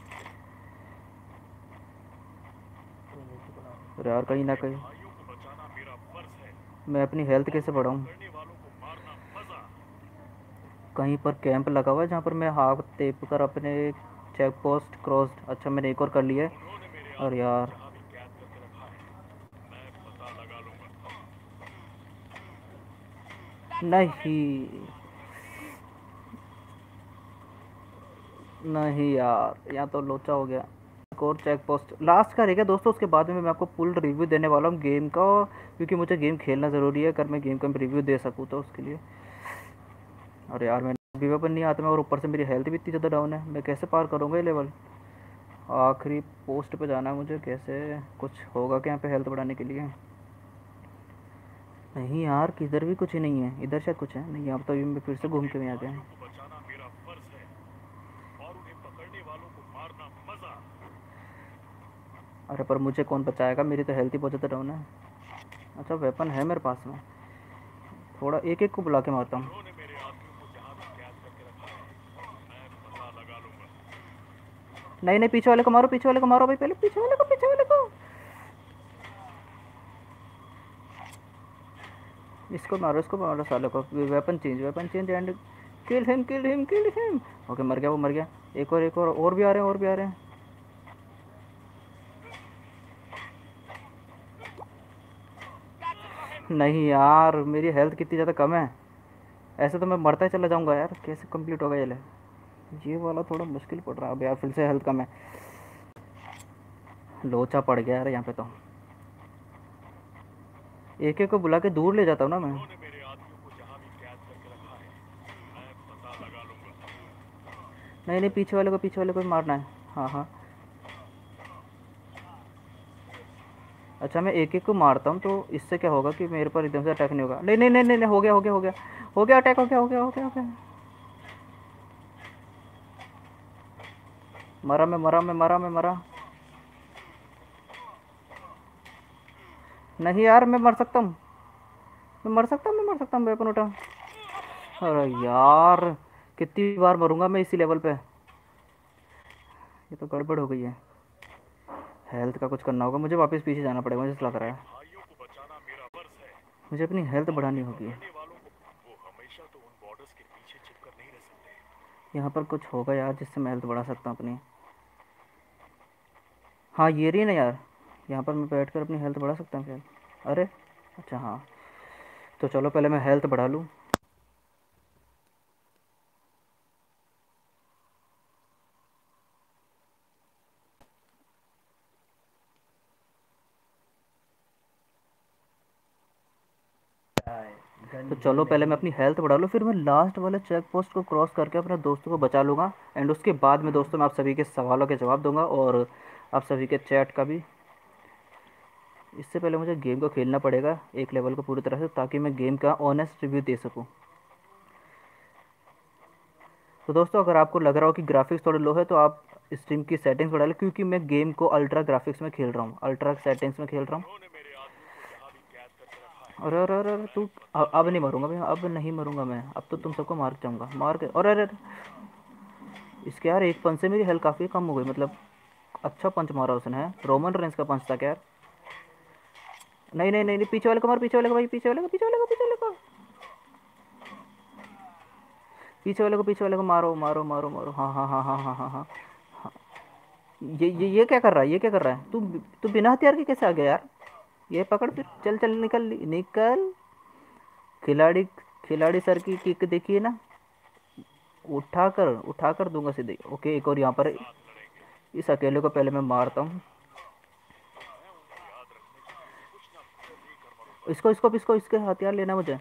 अरे यार, कहीं ना अपने कहीं भाइयों को बचाना मेरा फर्ज है, मैं अपनी हेल्थ और कैसे विरोध बढ़ाऊँ? करने वालों को मारना मजा। कहीं पर कैंप लगा हुआ है जहाँ पर मैं हाथ टेप कर अपने चेक पोस्ट क्रॉस्ड। अच्छा, मैंने एक और कर लिया है। उन्होंने मेरे और आदमियों को यार, जहां भी कैद करके रखा है, मैं पता लगा लूंगा। नहीं, नहीं यार, यहाँ तो लोचा हो गया। एक और चेक पोस्ट लास्ट का रहेगा दोस्तों, उसके बाद में मैं आपको फुल रिव्यू देने वाला हूँ गेम का, क्योंकि मुझे गेम खेलना ज़रूरी है, अगर मैं गेम का रिव्यू दे सकूँ तो उसके लिए। और यार मैं अभी वेपन नहीं आता मैं, और ऊपर से मेरी हेल्थ भी इतनी ज़्यादा डाउन है, मैं कैसे पार करूँगा ये लेवल। आखिरी पोस्ट पे जाना है मुझे, कैसे कुछ होगा क्या यहाँ पे हेल्थ बढ़ाने के लिए। नहीं यार, किधर भी कुछ ही नहीं है, इधर शायद कुछ है, नहीं यहाँ तो अभी मैं फिर से घूम के वहीं आ गया। भाइयों को बचाना मेरा फर्ज है और उन्हें पकड़ने वालों को मारना मजा। अरे पर मुझे कौन बचाएगा, मेरी तो हेल्थ ही बहुत ज़्यादा डाउन है। अच्छा वेपन है मेरे पास में, थोड़ा एक एक को बुला के मारता हूँ। उन्होंने मेरे आदमियों को जहां भी कैद करके रखा है मैं पता लगा लूंगा। नहीं नहीं, पीछे वाले को मारो, पीछे वाले को मारो भाई, पहले पीछे वाले को, पीछे वाले को। इसको मारो, इसको मारो साले को। Weapon change, weapon change and kill him, kill him, kill him. Okay मर गया, वो मर गया। एक और, एक और, और भी आ रहे हैं, और भी आ रहे हैं। नहीं यार, मेरी हेल्थ कितनी ज़्यादा कम है, ऐसे तो मैं मरता ही चला जाऊंगा यार, कैसे कंप्लीट होगा ये ले। ये वाला थोड़ा मुश्किल पड़ रहा है अब यार, फिर से हेल्थ कम है, लोचा पड़ गया यार यहाँ पे तो। एक एक को बुला के दूर ले जाता हूँ ना मैं। उन्होंने मेरे आदमियों को जहां भी कैद करके रखा है मैं पता लगा लूंगा। नहीं नहीं, पीछे वाले को, पीछे वाले को भी मारना है। हाँ हाँ। अच्छा मैं एक एक को मारता हूँ तो इससे क्या होगा कि मेरे पर एकदम से अटैक नहीं होगा। नहीं नहीं नहीं नहीं नहीं, हो गया हो गया हो गया, हो गया अटैक, हो गया हो गया हो गया हो गया। मरा मैं, मरा मैं, मरा मैं, मरा। नहीं यार, मैं मर सकता हूँ, मैं मर सकता हूँ, मैं मर सकता हूँ, वेपन उठा। अरे यार, कितनी बार मरूंगा मैं इसी लेवल पे, ये तो गड़बड़ हो गई है। हेल्थ का कुछ करना होगा मुझे, वापस पीछे जाना पड़ेगा मुझे ऐसा लग रहा है। भाइयों को बचाना मेरा फर्ज है मुझे अपनी हेल्थ और बढ़ानी उन्हें होगी। पकड़ने वालों को वो हमेशा तो उन बॉर्डर्स के पीछे छिपकर नहीं रह सकते। यहाँ पर कुछ होगा यार जिससे मैं हेल्थ बढ़ा सकता हूँ अपनी। हाँ ये रही ना यार, यहाँ पर मैं बैठ कर अपनी हेल्थ बढ़ा सकता हूँ शायद। अरे अच्छा हाँ, तो चलो पहले मैं हेल्थ बढ़ा लूँ। तो चलो पहले मैं अपनी हेल्थ बढ़ा लूँ, फिर मैं लास्ट वाले चेक पोस्ट को क्रॉस करके अपने दोस्तों को बचा लूँगा, एंड उसके बाद में दोस्तों मैं आप सभी के सवालों के जवाब दूंगा, और आप सभी के चैट का भी। इससे पहले मुझे गेम को खेलना पड़ेगा एक लेवल को पूरी तरह से, ताकि मैं गेम का ऑनेस्ट रिव्यू दे सकूँ। तो दोस्तों अगर आपको लग रहा हो कि ग्राफिक्स थोड़े लो है तो आप स्ट्रीम की सेटिंग्स बढ़ा लें, क्योंकि मैं गेम को अल्ट्रा ग्राफिक्स में खेल रहा हूँ, अल्ट्रा सेटिंग्स में खेल रहा हूँ। उन्होंने मेरे आदमियों को जहां भी कैद करके रखा है अरे अरे अरे अरे, मैं तू पता अ- अब लगा नहीं लूंगा। मरूंगा मैं, अब नहीं मरूंगा मैं, अब तो तुम सबको मार के जाऊंगा, मार के। अरे अरे अरे, इसके यार एक पंच से मेरी हेल्थ काफ़ी कम हो गई, मतलब अच्छा पंच मारा उसने, है रोमन रेंस का पंच था क्या यार। नहीं नहीं नहीं नहीं, पीछे वाले को मार, पीछे वाले को भाई, पीछे वाले को, पीछे वाले को, पीछे वाले को, पीछे वाले को, पीछे वाले को मारो मारो मारो मारो। हाँ हाँ हाँ हाँ हाँ हाँ हाँ। ये ये ये क्या कर रहा है, ये क्या कर रहा है, तू तू बिना हथियार के कैसे आ गया यार। ये पकड़ फिर, चल चल निकल निकल। खिलाड़ी, खिलाड़ी सर की किक देखिए ना, उठाकर उठाकर दूंगा सीधे। ओके एक और यहाँ पर है। साथ लड़ेंगे इस अकेले को पहले मैं मारता हूँ। मैं उन्हें याद रखने के लिए कुछ ना कुछ लेकर मरूंगा। इसको इसको इसको इसके हथियार लेना मुझे।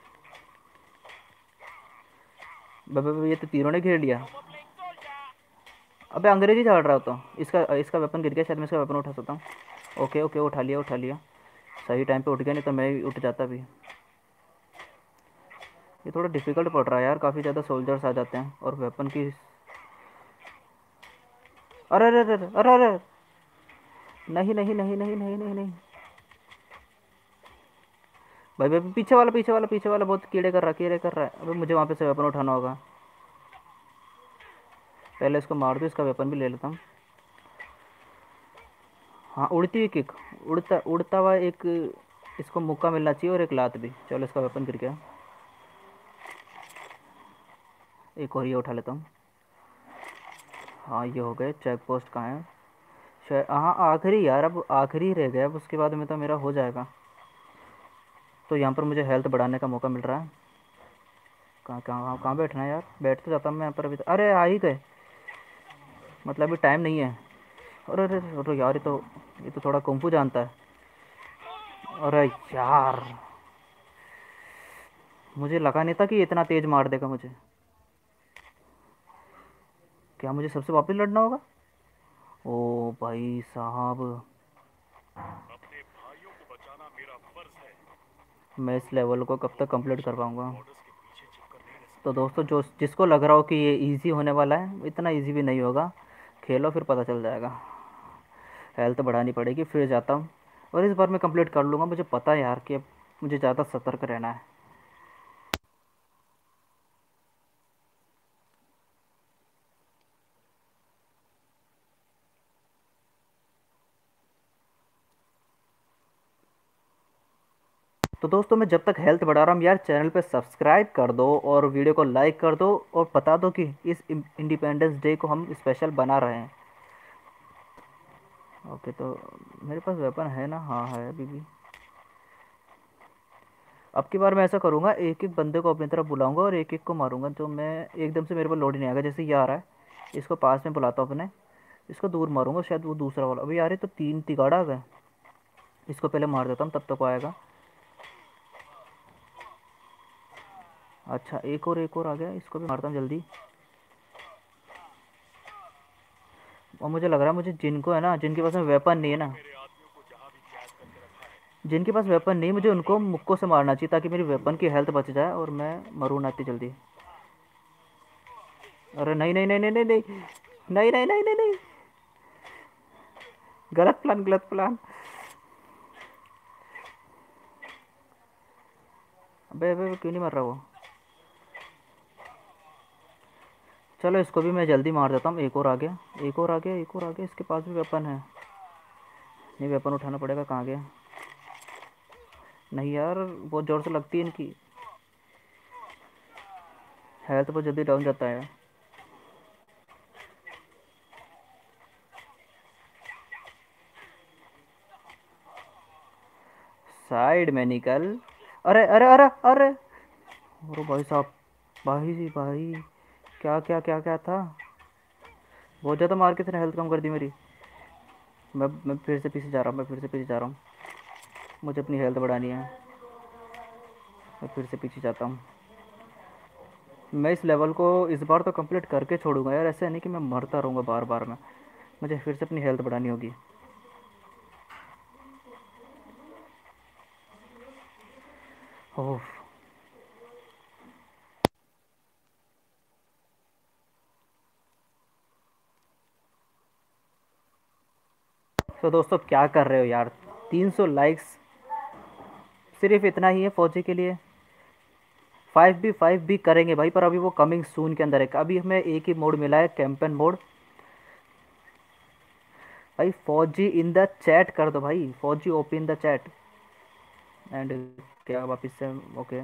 बे- बे- बे, ये तो तीरों ने घेर लिया। अबे अंग्रेजी झाड़ रहा हो तो, इसका इसका वेपन गिर गया, शायद मैं इसका वेपन उठा सकता हूँ। ओके ओके, उठा लिया उठा लिया, सही टाइम पे उठ गया, नहीं तो मैं भी उठ जाता भी। ये थोड़ा डिफिकल्ट पड़ रहा है यार, काफ़ी ज़्यादा सोल्जर्स आ जाते हैं और वेपन की। अरे अरे अरे अरे अरे, नहीं नहीं नहीं नहीं नहीं नहीं नहीं, भाई भाई पीछे वाला, पीछे वाला, पीछे वाला बहुत कीड़े कर रहा है, कीड़े कर रहा है। अबे मुझे वहाँ पे से वेपन उठाना होगा, पहले इसको मार दो, इसका वेपन भी ले लेता हूँ। हाँ उड़ती हुई किक, उड़ता उड़ता हुआ एक, इसको मुक्का मिलना चाहिए और एक लात भी। चलो इसका वेपन गिर गया, एक और ये उठा लेता हूँ। हाँ ये हो गए। चेक पोस्ट कहाँ है, शायद हाँ आखिरी यार, अब आखिरी रह गया, अब उसके बाद में तो मेरा हो जाएगा। तो यहाँ पर मुझे हेल्थ बढ़ाने का मौका मिल रहा है। कहाँ कहाँ कहाँ बैठना है यार, बैठ तो जाता हूँ मैं यहाँ पर अभी, अरे आ ही गए, मतलब अभी टाइम नहीं है। अरे अरे अरे अरे यार, ये तो ये तो थोड़ा कुंफू जानता है। अरे यार, मुझे लगा नहीं था कि ये इतना तेज मार देगा मुझे। क्या मुझे सबसे वापस लड़ना होगा? ओ भाई साहब, अपने भाइयों को बचाना मेरा फर्ज है। मैं इस लेवल को कब तक लोग कंप्लीट कर हमेशा पाऊंगा? बॉर्डर्स के पीछे छिपकर नहीं रह तो सकते। दोस्तों, जो जिसको लग रहा हो कि ये इजी होने वाला है, इतना इजी भी नहीं होगा। खेलो फिर पता चल जाएगा। हेल्थ बढ़ानी पड़ेगी, फिर जाता हूँ। और इस बार मैं कंप्लीट कर लूँगा, मुझे पता है यार कि अब मुझे ज़्यादा सतर्क रहना है। तो दोस्तों, मैं जब तक हेल्थ बढ़ा रहा हूँ यार, चैनल पे सब्सक्राइब कर दो और वीडियो को लाइक कर दो, और बता दो कि इस इंडिपेंडेंस डे को हम स्पेशल बना रहे हैं। ओके, तो मेरे पास वेपन है ना? हाँ है अभी भी। अब की बार मैं ऐसा करूँगा, एक एक बंदे को अपनी तरफ बुलाऊंगा और एक एक को मारूंगा, जो मैं एकदम से मेरे पर लोड ही नहीं आएगा। जैसे ये आ रहा है, इसको पास में बुलाता हूँ अपने, इसको दूर मारूंगा, शायद वो दूसरा वाला अभी यार, ये तो तीन तिगाड़ा आ गए। इसको पहले मार देता हूँ, तब तक वो आएगा। अच्छा, एक और एक और आ गया, इसको भी मारता हूँ जल्दी। और मुझे लग रहा है, मुझे जिनको है ना, जिनके पास में वेपन नहीं है उन्होंने ना, मेरे आदमियों को जहां भी कैद करके रखा है, जिनके पास वेपन नहीं, मुझे वहां उनको निकाल मुक्कों से मारना चाहिए, ताकि मेरी वेपन की हेल्थ बच जाए और मैं मरूँ ना इतनी जल्दी। अरे नहीं नहीं नहीं नहीं नहीं नहीं नहीं नहीं नहीं नहीं नहीं, गलत प्लान, गलत प्लान। अबे अबे अबे, क्यों नहीं मर रहा वो? चलो, इसको भी मैं जल्दी मार देता हूँ। एक और आ गया, एक और आ गया, एक और आ गया, इसके पास भी वेपन है। नहीं, वेपन उठाना पड़ेगा। कहाँ गया? नहीं यार, बहुत ज़ोर से लगती है इनकी हेल्थ, बहुत जल्दी डाउन जाता है। साइड में निकल। अरे अरे अरे अरे, अरे भाई साहब, भाई जी भाई, क्या क्या क्या क्या था? बहुत ज़्यादा मार के इसने हेल्थ कम कर दी मेरी। मैं मैं फिर से पीछे जा रहा हूँ, मैं फिर से पीछे जा रहा हूँ। मुझे अपनी हेल्थ बढ़ानी है। मैं फिर से पीछे जाता हूँ। मैं इस लेवल को इस बार तो कंप्लीट करके छोड़ूंगा यार, ऐसे नहीं कि मैं मरता रहूँगा बार बार में। मुझे फिर से अपनी हेल्थ बढ़ानी होगी। ओह। तो दोस्तों, क्या कर रहे हो यार? तीन सौ लाइक्स सिर्फ इतना ही है फौजी के लिए। फाइव भी फाइव भी करेंगे भाई, पर अभी वो कमिंग सून के अंदर है। अभी हमें एक ही मोड मिला है, कैंपेन मोड। भाई फौजी इन द चैट कर दो भाई, फौजी ओपन द चैट। एंड क्या वापस से? ओके।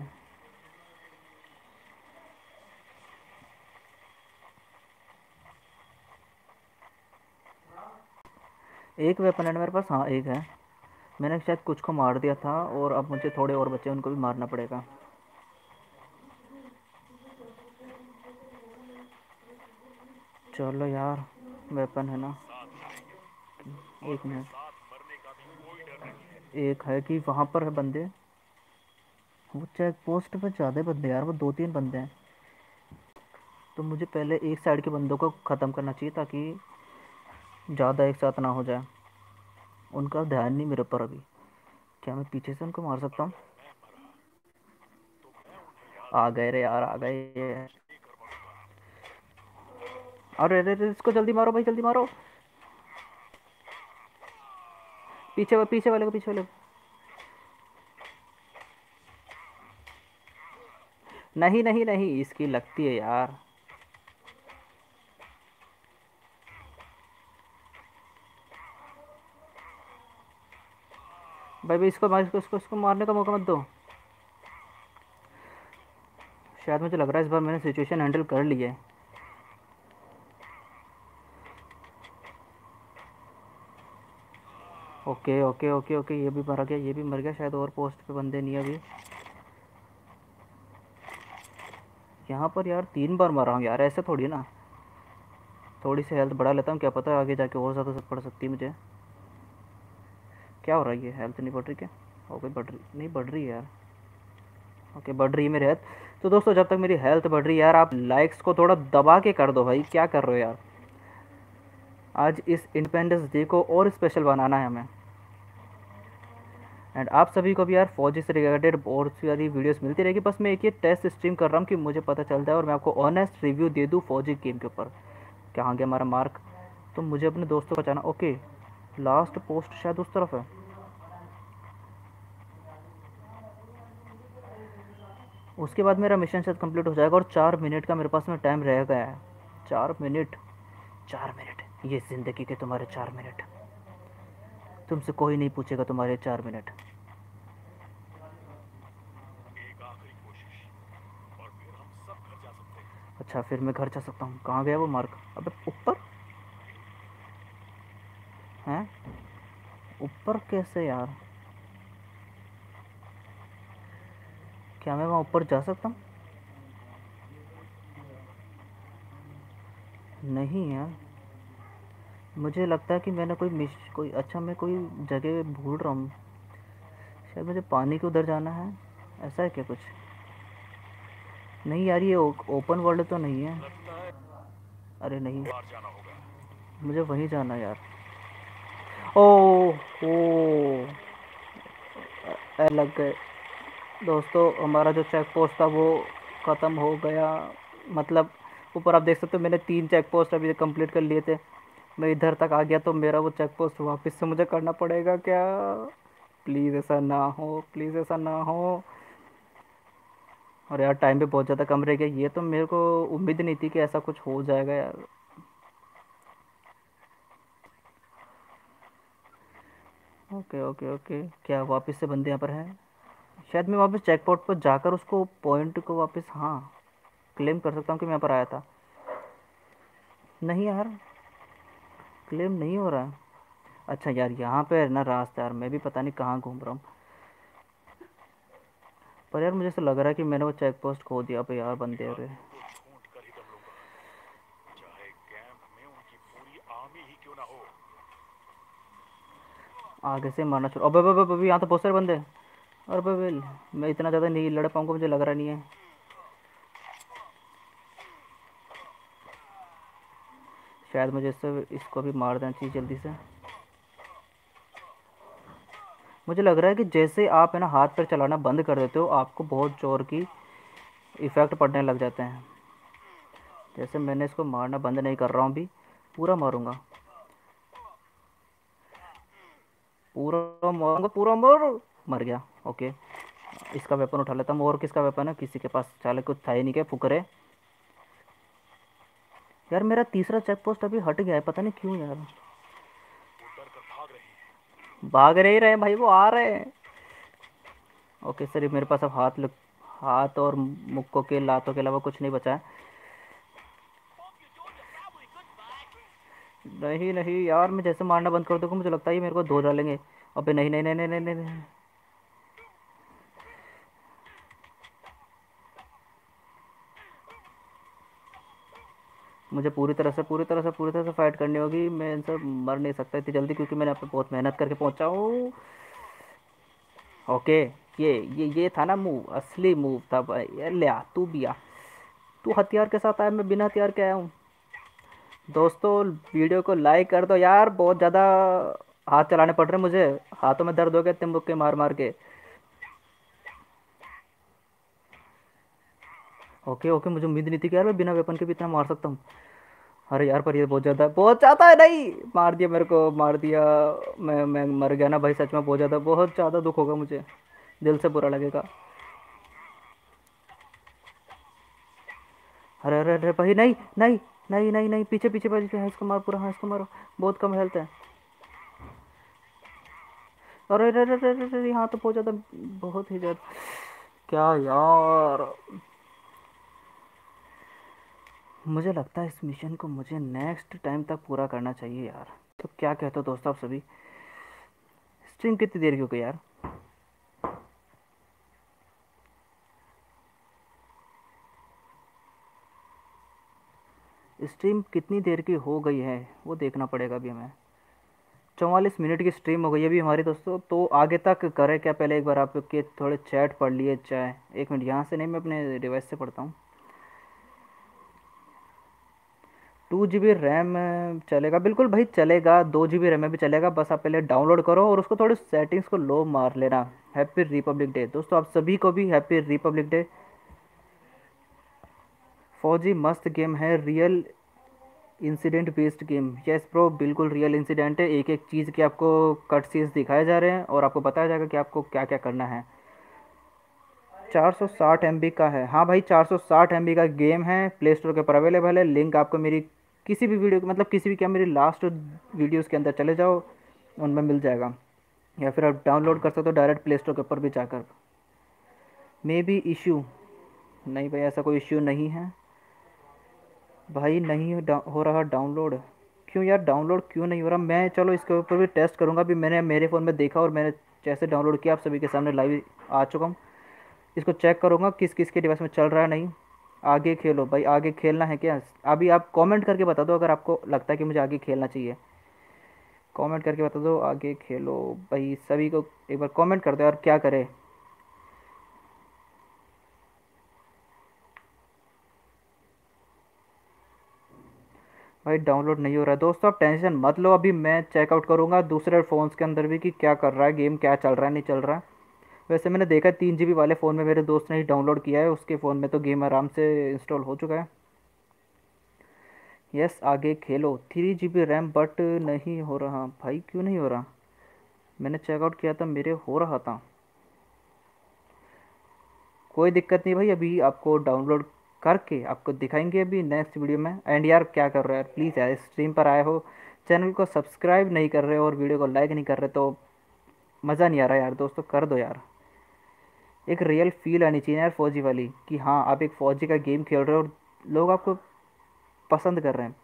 एक वेपन है ना मेरे पास, हाँ एक है। मैंने शायद कुछ को मार दिया था, और अब मुझे थोड़े और बच्चे, उनको भी मारना पड़ेगा। चलो यार, वेपन है ना। साथ लड़ेंगे। और एक हमें मिनट। साथ मरने का भी कोई डर नहीं है। एक है कि वहाँ पर है बंदे, वो चेक पोस्ट पर ज़्यादा बंदे यार, वो दो तीन बंदे हैं। तो मुझे पहले एक साइड के बंदों को ख़त्म करना चाहिए, ताकि ज़्यादा एक साथ ना हो जाए। उनका ध्यान नहीं मेरे ऊपर अभी। क्या मैं पीछे से उनको मार सकता हूँ? अगर मैं मरा तो मैं उन्हें याद आ गए रे रखूंगा यार, आ और गए। संदेश देकर मरूंगा। अरे अरे अरे, इसको जल्दी मारो भाई, जल्दी मारो। पीछे वा- पीछे वाले को, पीछे वाले को। नहीं नहीं नहीं, इसकी लगती है यार। भाई भाई, इसको मार, इसको इसको इसको मारने का मौका मत दो। शायद मुझे लग रहा है इस बार मैंने सिचुएशन हैंडल कर ली है। ओके ओके ओके ओके, ये भी मर गया, ये भी मर गया शायद। और पोस्ट पे बंदे नहीं है अभी। यहाँ पर यार तीन बार मारा हूँ यार, ऐसे थोड़ी ना। थोड़ी सी हेल्थ बढ़ा लेता हूँ, क्या पता आगे जाके और ज़्यादा जरूरत पड़ सकती है मुझे। क्या हो रहा है, ये हेल्थ नहीं बढ़ रही क्या? हो गई बढ़ रही, नहीं बढ़ रही है यार। ओके बढ़ रही है मेरी हेल्थ। तो दोस्तों जब तक मेरी हेल्थ बढ़ रही है यार, आप लाइक्स को थोड़ा दबा के कर दो भाई, क्या कर रहे हो यार। आज इस इंडिपेंडेंस डे को और स्पेशल बनाना है हमें। एंड आप सभी को भी यार फौजी से रिलेटेड बहुत सारी वीडियोस मिलती रहेगी, बस मैं एक ये टेस्ट स्ट्रीम कर रहा हूँ कि मुझे पता चल जाए और मैं आपको ऑनेस्ट रिव्यू दे दूँ फौजी गेम के ऊपर। कहाँ गया हमारा मार्क? तो मुझे अपने दोस्तों को बचाना। ओके लास्ट पोस्ट शायद उस तरफ है। उसके बाद मेरा मिशन शायद कंप्लीट हो जाएगा और चार मिनट का मेरे पास में टाइम रह गया है। चार मिनट। चार मिनट, ये ज़िंदगी के तुम्हारे चार मिनट। तुमसे कोई नहीं पूछेगा तुम्हारे चार मिनट। एक आखिरी कोशिश और फिर हम सब घर जा सकते हैं। अच्छा फिर मैं घर जा सकता हूँ। कहाँ गया वो मार्क? अबे ऊपर हैं? ऊपर कैसे यार? क्या मैं वहाँ ऊपर जा सकता हूँ? नहीं यार, मुझे लगता है कि मैंने कोई मिश कोई अच्छा मैं कोई जगह भूल रहा हूँ। शायद मुझे पानी के उधर जाना है, ऐसा है क्या कुछ? नहीं यार ये ओ, ओपन वर्ल्ड तो नहीं है। लगता है अरे नहीं, बाहर जाना होगा। मुझे वहीं जाना है यार। ओ ओ अ, लग गए। दोस्तों हमारा जो चेक पोस्ट था वो ख़त्म हो गया। मतलब ऊपर आप देख सकते हो मैंने तीन चेक पोस्ट अभी कंप्लीट कर लिए थे। मैं इधर तक आ गया तो मेरा वो चेक पोस्ट वापस से मुझे करना पड़ेगा क्या? प्लीज़ ऐसा ना हो, प्लीज़ ऐसा ना हो। और यार टाइम भी बहुत ज़्यादा कम रह गया, ये तो मेरे को उम्मीद नहीं थी कि ऐसा कुछ हो जाएगा यार। ओके ओके ओके, क्या वापस से बंदे यहाँ पर हैं? शायद मैं वापस चेक पोस्ट पर जाकर उसको पॉइंट को वापस, हाँ, क्लेम कर सकता हूँ कि मैं यहाँ पर आया था। नहीं यार, क्लेम नहीं हो रहा है। अच्छा यार यहाँ पे है ना रास्ता, यार मैं भी पता नहीं कहाँ घूम रहा हूँ। पर यार मुझे ऐसा लग रहा है कि मैंने वो चेक पोस्ट खो दिया। पे यार बंदे इन अरे आदमियों को ढूंढ कर ही दम लूंगा, चाहे कैंप में उनकी पूरी आर्मी ही क्यों ना हो। आगे से मारना शुरू। अबे अबे अबे अबे, यहाँ तो बहुत सारे बंदे हैं। अरे अबे अबे, मैं इतना ज़्यादा नहीं लड़ पाऊंगा, मुझे लग रहा नहीं है। शायद मुझे इससे इसको भी मार देना चाहिए जल्दी से। मुझे लग रहा है कि जैसे आप है ना हाथ पैर चलाना बंद कर देते हो, आपको बहुत जोर की इफ़ेक्ट पड़ने लग जाते हैं। जैसे मैंने इसको मारना बंद नहीं कर रहा हूँ अभी, पूरा मारूंगा, पूरा मारूंगा, पूरा मार। मर गया। ओके इसका वेपन उठा लेता हूँ। और किसका वेपन है? किसी के पास चाले कुछ था ही नहीं, क्या फुकरे। यार मेरा तीसरा चेक पोस्ट अभी हट गया है, पता नहीं क्यों यार। वो डर कर भाग रहे हैं। भाग नहीं रहे भाई, वो आ रहे हैं। ओके सर मेरे पास अब हाथ लग, हाथ और मुक्कों के लातों के अलावा कुछ नहीं बचा है। नहीं नहीं यार, मैं जैसे मारना बंद कर दूंगा मुझे लगता है ये मेरे को धो डालेंगे। अबे नहीं नहीं नहीं नहीं नहीं नहीं, नहीं। मुझे पूरी तरह से पूरी तरह से पूरी तरह से फाइट करनी होगी। मैं इनसे मर नहीं सकता इतनी जल्दी क्योंकि मैंने यहाँ पे बहुत मेहनत करके पहुंचा हूँ। ओके ये ये ये था ना मूव, असली मूव था भाई। ये ले आ तू भी आ। तू हथियार के साथ आया, मैं बिना हथियार के आया हूँ। दोस्तों वीडियो को लाइक कर दो यार, बहुत ज़्यादा हाथ चलाने पड़ रहे हैं मुझे। हाथों में दर्द हो गया इतने मुक्के मार मार के। ओके ओके, मुझे उम्मीद नहीं थी कि यार मैं बिना वेपन के भी इतना मार सकता हूँ। अरे यार पर ये बहुत ज़्यादा बहुत ज़्यादा है। नहीं, मार दिया मेरे को, मार दिया। मैं मैं मर गया ना भाई, सच में बहुत ज़्यादा बहुत ज़्यादा दुख होगा मुझे, दिल से बुरा लगेगा। अरे अरे अरे भाई नहीं नहीं नहीं नहीं नहीं, पीछे पीछे पीछे, हाँ इसको मार पूरा, हाँ इसको मारो। बहुत कम हेल्थ है। अरे अरे अरे अरे अरे, यहाँ तो बहुत ज़्यादा, बहुत ही ज़्यादा। क्या यार, मुझे लगता है इस मिशन को मुझे नेक्स्ट टाइम तक पूरा करना चाहिए यार। तो क्या कहते हो दोस्तों आप सभी? स्ट्रीम कितनी देर की हो गई यार? स्ट्रीम कितनी देर की हो गई है वो देखना पड़ेगा अभी हमें। चौवालीस मिनट की स्ट्रीम हो गई है अभी हमारी दोस्तों। तो आगे तक करें क्या, पहले एक बार आपके थोड़े चैट पढ़ लिए चाहे। एक मिनट, यहाँ से नहीं, मैं अपने डिवाइस से पढ़ता हूँ। टू जी बी रैम चलेगा बिल्कुल भाई, चलेगा। दो जी बी रैम में भी चलेगा, बस आप पहले डाउनलोड करो और उसको थोड़ी सेटिंग्स को लो मार लेना। हैप्पी रिपब्लिक डे दोस्तों, आप सभी को भी हैप्पी रिपब्लिक डे। फौजी मस्त गेम है, real incident based game. Yes bro, बिल्कुल रियल इंसिडेंट है। एक एक चीज़ के आपको कट सीन्स दिखाए जा रहे हैं और आपको बताया जाएगा कि आपको क्या क्या करना है। चार सौ साठ एम बी का है, हाँ भाई, चार सौ साठ एम बी का गेम है, प्ले स्टोर के ऊपर अवेलेबल है। लिंक आपको मेरी किसी भी वीडियो, मतलब किसी भी क्या, मेरी लास्ट वीडियोस के अंदर चले जाओ, उनमें मिल जाएगा। या फिर आप डाउनलोड कर सकते हो डायरेक्ट प्ले स्टोर के ऊपर भी जाकर। मे बी इशू, नहीं भाई ऐसा कोई इश्यू नहीं है भाई, नहीं डा- हो रहा डाउनलोड। क्यों यार, डाउनलोड क्यों नहीं हो रहा? मैं चलो इसके ऊपर भी टेस्ट करूँगा। अभी मैंने मेरे फ़ोन में देखा और मैंने जैसे डाउनलोड किया, आप सभी के सामने लाइव आ चुका हूँ। इसको चेक करूँगा किस किस के डिवाइस में चल रहा है नहीं। आगे खेलो भाई, आगे खेलना है क्या? अभी आप कमेंट करके बता दो अगर आपको लगता है कि मुझे आगे खेलना चाहिए। कमेंट करके बता दो आगे खेलो भाई, सभी को एक बार कमेंट कर दो यार, क्या करें। भाई डाउनलोड नहीं हो रहा है दोस्तों, आप टेंशन मत लो। अभी मैं चेकआउट करूँगा दूसरे फ़ोन्स के अंदर भी कि क्या कर रहा है गेम, क्या चल रहा है नहीं चल रहा है। वैसे मैंने देखा तीन जी बी वाले फ़ोन में मेरे दोस्त ने ही डाउनलोड किया है, उसके फ़ोन में तो गेम आराम से इंस्टॉल हो चुका है। यस, आगे खेलो। Three G B RAM but नहीं हो रहा भाई, क्यों नहीं हो रहा? मैंने चेकआउट किया था, मेरे हो रहा था। कोई दिक्कत नहीं भाई, अभी आपको डाउनलोड करके आपको दिखाएंगे अभी नेक्स्ट वीडियो में। एंड यार क्या कर रहे हो यार, प्लीज़ यार, स्ट्रीम पर आए हो, चैनल को सब्सक्राइब नहीं कर रहे हो और वीडियो को लाइक नहीं कर रहे, तो मज़ा नहीं आ रहा यार दोस्तों, कर दो यार। एक रियल फील आनी चाहिए यार फौजी वाली, कि हाँ आप एक फ़ौजी का गेम खेल रहे हो और लोग आपको पसंद कर रहे हैं।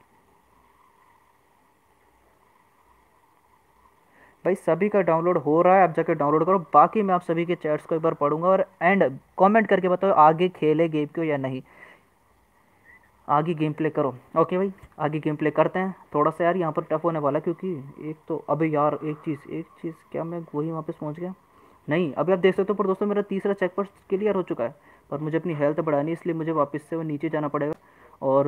भाई सभी का डाउनलोड हो रहा है, आप जाकर डाउनलोड करो। बाकी मैं आप सभी के चैट्स को एक बार पढ़ूंगा और एंड कमेंट करके बताओ आगे खेले गेम को या नहीं। आगे गेम प्ले करो, ओके भाई, आगे गेम प्ले करते हैं। थोड़ा सा यार यहाँ पर टफ होने वाला है, क्योंकि एक तो अभी यार एक चीज़ एक चीज़ क्या मैं वही वापस पहुँच गया? नहीं, अभी आप देख सकते हो पर दोस्तों मेरा तीसरा चेक पोस्ट क्लियर हो चुका है। पर मुझे अपनी हेल्थ बढ़ानी है, इसलिए मुझे वापस से वो नीचे जाना पड़ेगा। और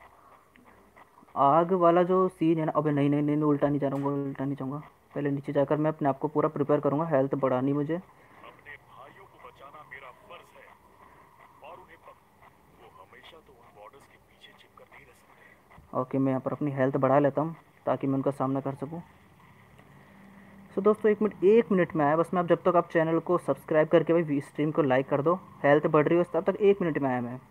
आग वाला जो सीन है ना, अबे नहीं नहीं नहीं नहीं, उल्टा नहीं जा रहा हूँ, उल्टा नहीं जाऊँगा। पहले नीचे जाकर मैं अपने आप को पूरा प्रिपेयर करूँगा, हेल्थ बढ़ानी मुझे। अपने भाइयों को बचाना मेरा फर्ज है और उन्हें प... वो हमेशा तो उन बॉर्डर्स के पीछे छिपकर नहीं रह सकते। ओके, मैं यहाँ पर अपनी हेल्थ बढ़ा लेता हूँ ताकि मैं उनका सामना कर सकूँ। सो दोस्तों एक मिनट, एक मिनट में आया बस मैं। अब जब तक आप चैनल को सब्सक्राइब करके भाई स्ट्रीम को लाइक कर दो, हेल्थ बढ़ रही हो तब तक, एक मिनट में आया मैं।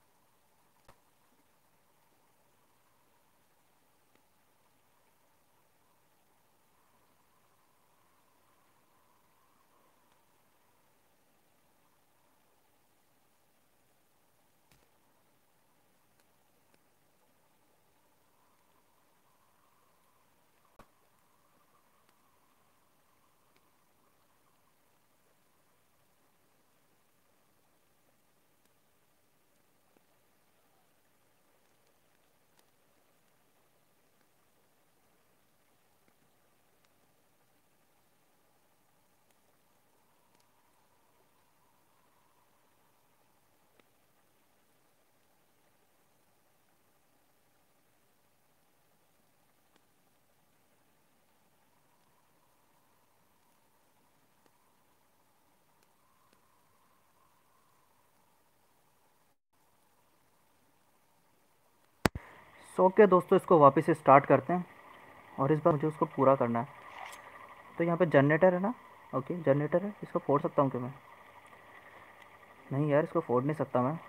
सो ओके दोस्तों, इसको वापस से स्टार्ट करते हैं और इस बार मुझे उसको पूरा करना है। तो यहाँ पे जनरेटर है ना, ओके जनरेटर है, इसको फोड़ सकता हूँ क्या मैं? नहीं यार, इसको फोड़ नहीं सकता मैं।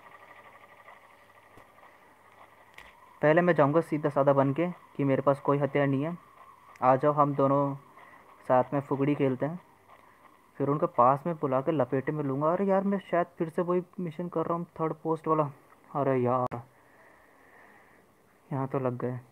पहले मैं जाऊँगा सीधा साधा बन के कि मेरे पास कोई हथियार नहीं है, आ जाओ हम दोनों साथ में फुगड़ी खेलते हैं। फिर उनके पास में बुला के लपेटे में लूँगा। अरे यार मैं शायद फिर से वही मिशन कर रहा हूँ, थर्ड पोस्ट वाला। अरे यार, यहाँ तो लग गए।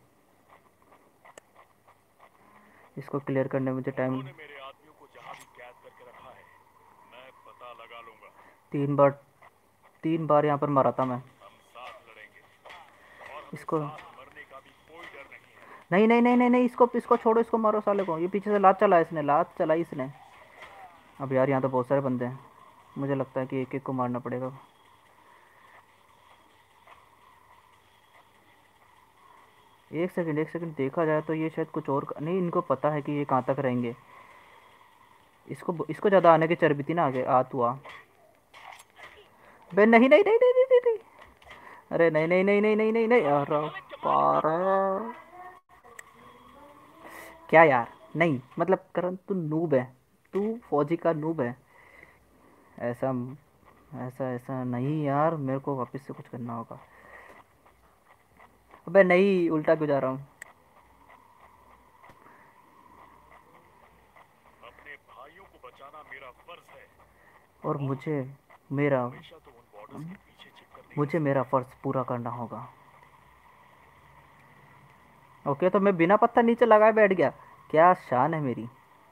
इसको क्लियर करने में मुझे टाइम। उन्होंने मेरे आदमियों को जहां भी कैद करके रखा है मैं पता लगा लूंगा। तीन बार, तीन बार यहाँ पर मरा था मैं। हम साथ लड़ेंगे और हमें इसको साथ मरने नहीं नहीं नहीं नहीं नहीं, इसको इसको छोड़ो, इसको मारो साले को। ये पीछे से लात चला इसने, लात चलाई इसने। अब यार यहाँ तो बहुत सारे बंदे हैं, मुझे लगता है कि एक एक को मारना पड़ेगा। एक सेकंड एक सेकंड, देखा जाए तो ये शायद कुछ और नहीं, इनको पता है कि ये कहाँ तक रहेंगे। इसको इसको ज़्यादा आने की चर्बी थी ना, आगे आ तू आ। बे नहीं नहीं नहीं नहीं नहीं नहीं नहीं। अरे नहीं नहीं नहीं नहीं नहीं नहीं नहीं, अरे पारा। क्या यार, नहीं मतलब करण तू नूब है, तू फौजी का नूब है। ऐसा ऐसा ऐसा नहीं यार, मेरे को वापस से कुछ करना होगा। अबे नहीं, उल्टा क्यों जा रहा हूँ। अपने भाइयों को बचाना मेरा फर्ज है। और और मुझे मेरा हमेशा तो उन बॉर्डर्स के पीछे छिपकर नहीं रह मुझे मेरा सकता। फर्ज पूरा करना होगा। ओके, तो मैं बिना पत्थर नीचे लगाए बैठ गया। क्या शान है मेरी।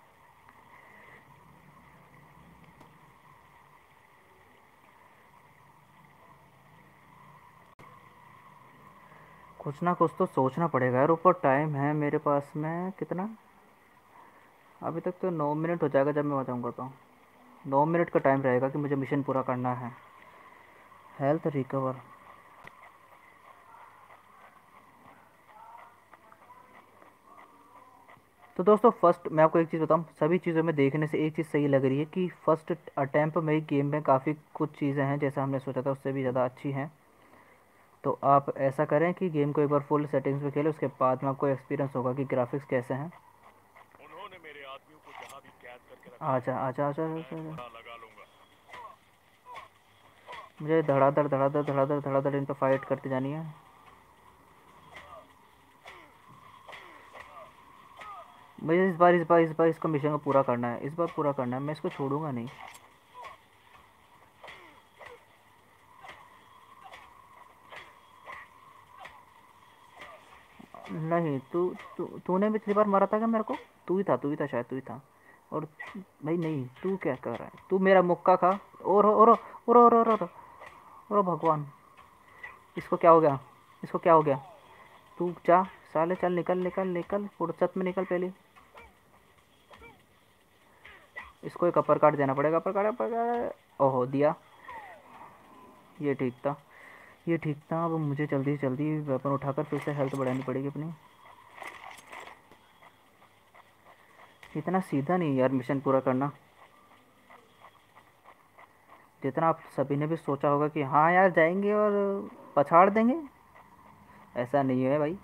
कुछ ना कुछ तो सोचना पड़ेगा यार। ऊपर टाइम है मेरे पास में कितना, अभी तक तो नौ मिनट हो जाएगा जब मैं बताऊंगा तो। नौ मिनट का टाइम रहेगा कि मुझे मिशन पूरा करना है। Health recover. तो दोस्तों फर्स्ट मैं आपको एक चीज़ बताऊं, सभी चीज़ों में देखने से एक चीज़ सही लग रही है कि फर्स्ट अटैम्प्ट में ही गेम में काफ़ी कुछ चीज़ें हैं जैसा हमने सोचा था उससे भी ज़्यादा अच्छी हैं। तो आप ऐसा करें कि गेम को एक बार फुल सेटिंग्स में खेलें, उसके बाद में आपको एक्सपीरियंस होगा कि ग्राफिक्स कैसे हैं। उन्होंने मेरे आदमियों को जहां भी कैद करके रखा है, आजा आजा आजा मैं आजा आजा। पता लगा लूंगा। मुझे धड़ाधड़ धड़ाधड़ धड़ाधड़ धड़ाधड़ इन पर फाइट करती जानी है। मुझे इस बार इस बार इस बार इसको मिशन को पूरा करना है, इस बार पूरा करना है, मैं इसको छोड़ूंगा नहीं। नहीं तू तू तूने पिछली बार मारा था क्या मेरे को। तू ही था, तू ही था शायद, तू ही था। और भाई नहीं, तू क्या कर रहा है, तू मेरा मुक्का खा। और और और और और और और और भगवान, इसको क्या हो गया, इसको क्या हो गया। तू जा साले, चल निकल निकल निकल, फुर्सत में निकल पहले। इसको एक अपर काट देना पड़ेगा, अपर काट अपर काट। ओहो दिया, ये ठीक था, ये ठीक था। अब मुझे जल्दी से जल्दी वेपन उठाकर फिर से हेल्थ बढ़ानी पड़ेगी अपनी। इतना सीधा नहीं यार मिशन पूरा करना, जितना आप सभी ने भी सोचा होगा कि हाँ यार जाएंगे और पछाड़ देंगे। ऐसा नहीं है भाई।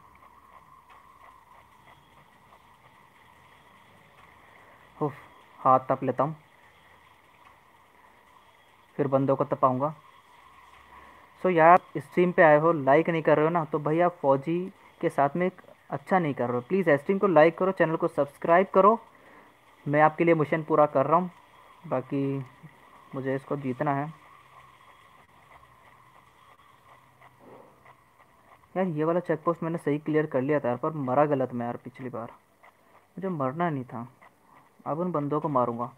उफ, हाथ तप लेता हूँ, फिर बंदों को तपाऊंगा। सो यार स्ट्रीम पे आए हो, लाइक नहीं कर रहे हो ना, तो भाई आप फौजी के साथ में एक अच्छा नहीं कर रहे हो। प्लीज़ स्ट्रीम को लाइक करो, चैनल को सब्सक्राइब करो। मैं आपके लिए मिशन पूरा कर रहा हूँ, बाकी मुझे इसको जीतना है। यार ये वाला चेक पोस्ट मैंने सही क्लियर कर लिया था यार, पर मरा गलत मैं यार पिछली बार। मुझे मरना नहीं था। अब उन बंदों को मारूंगा।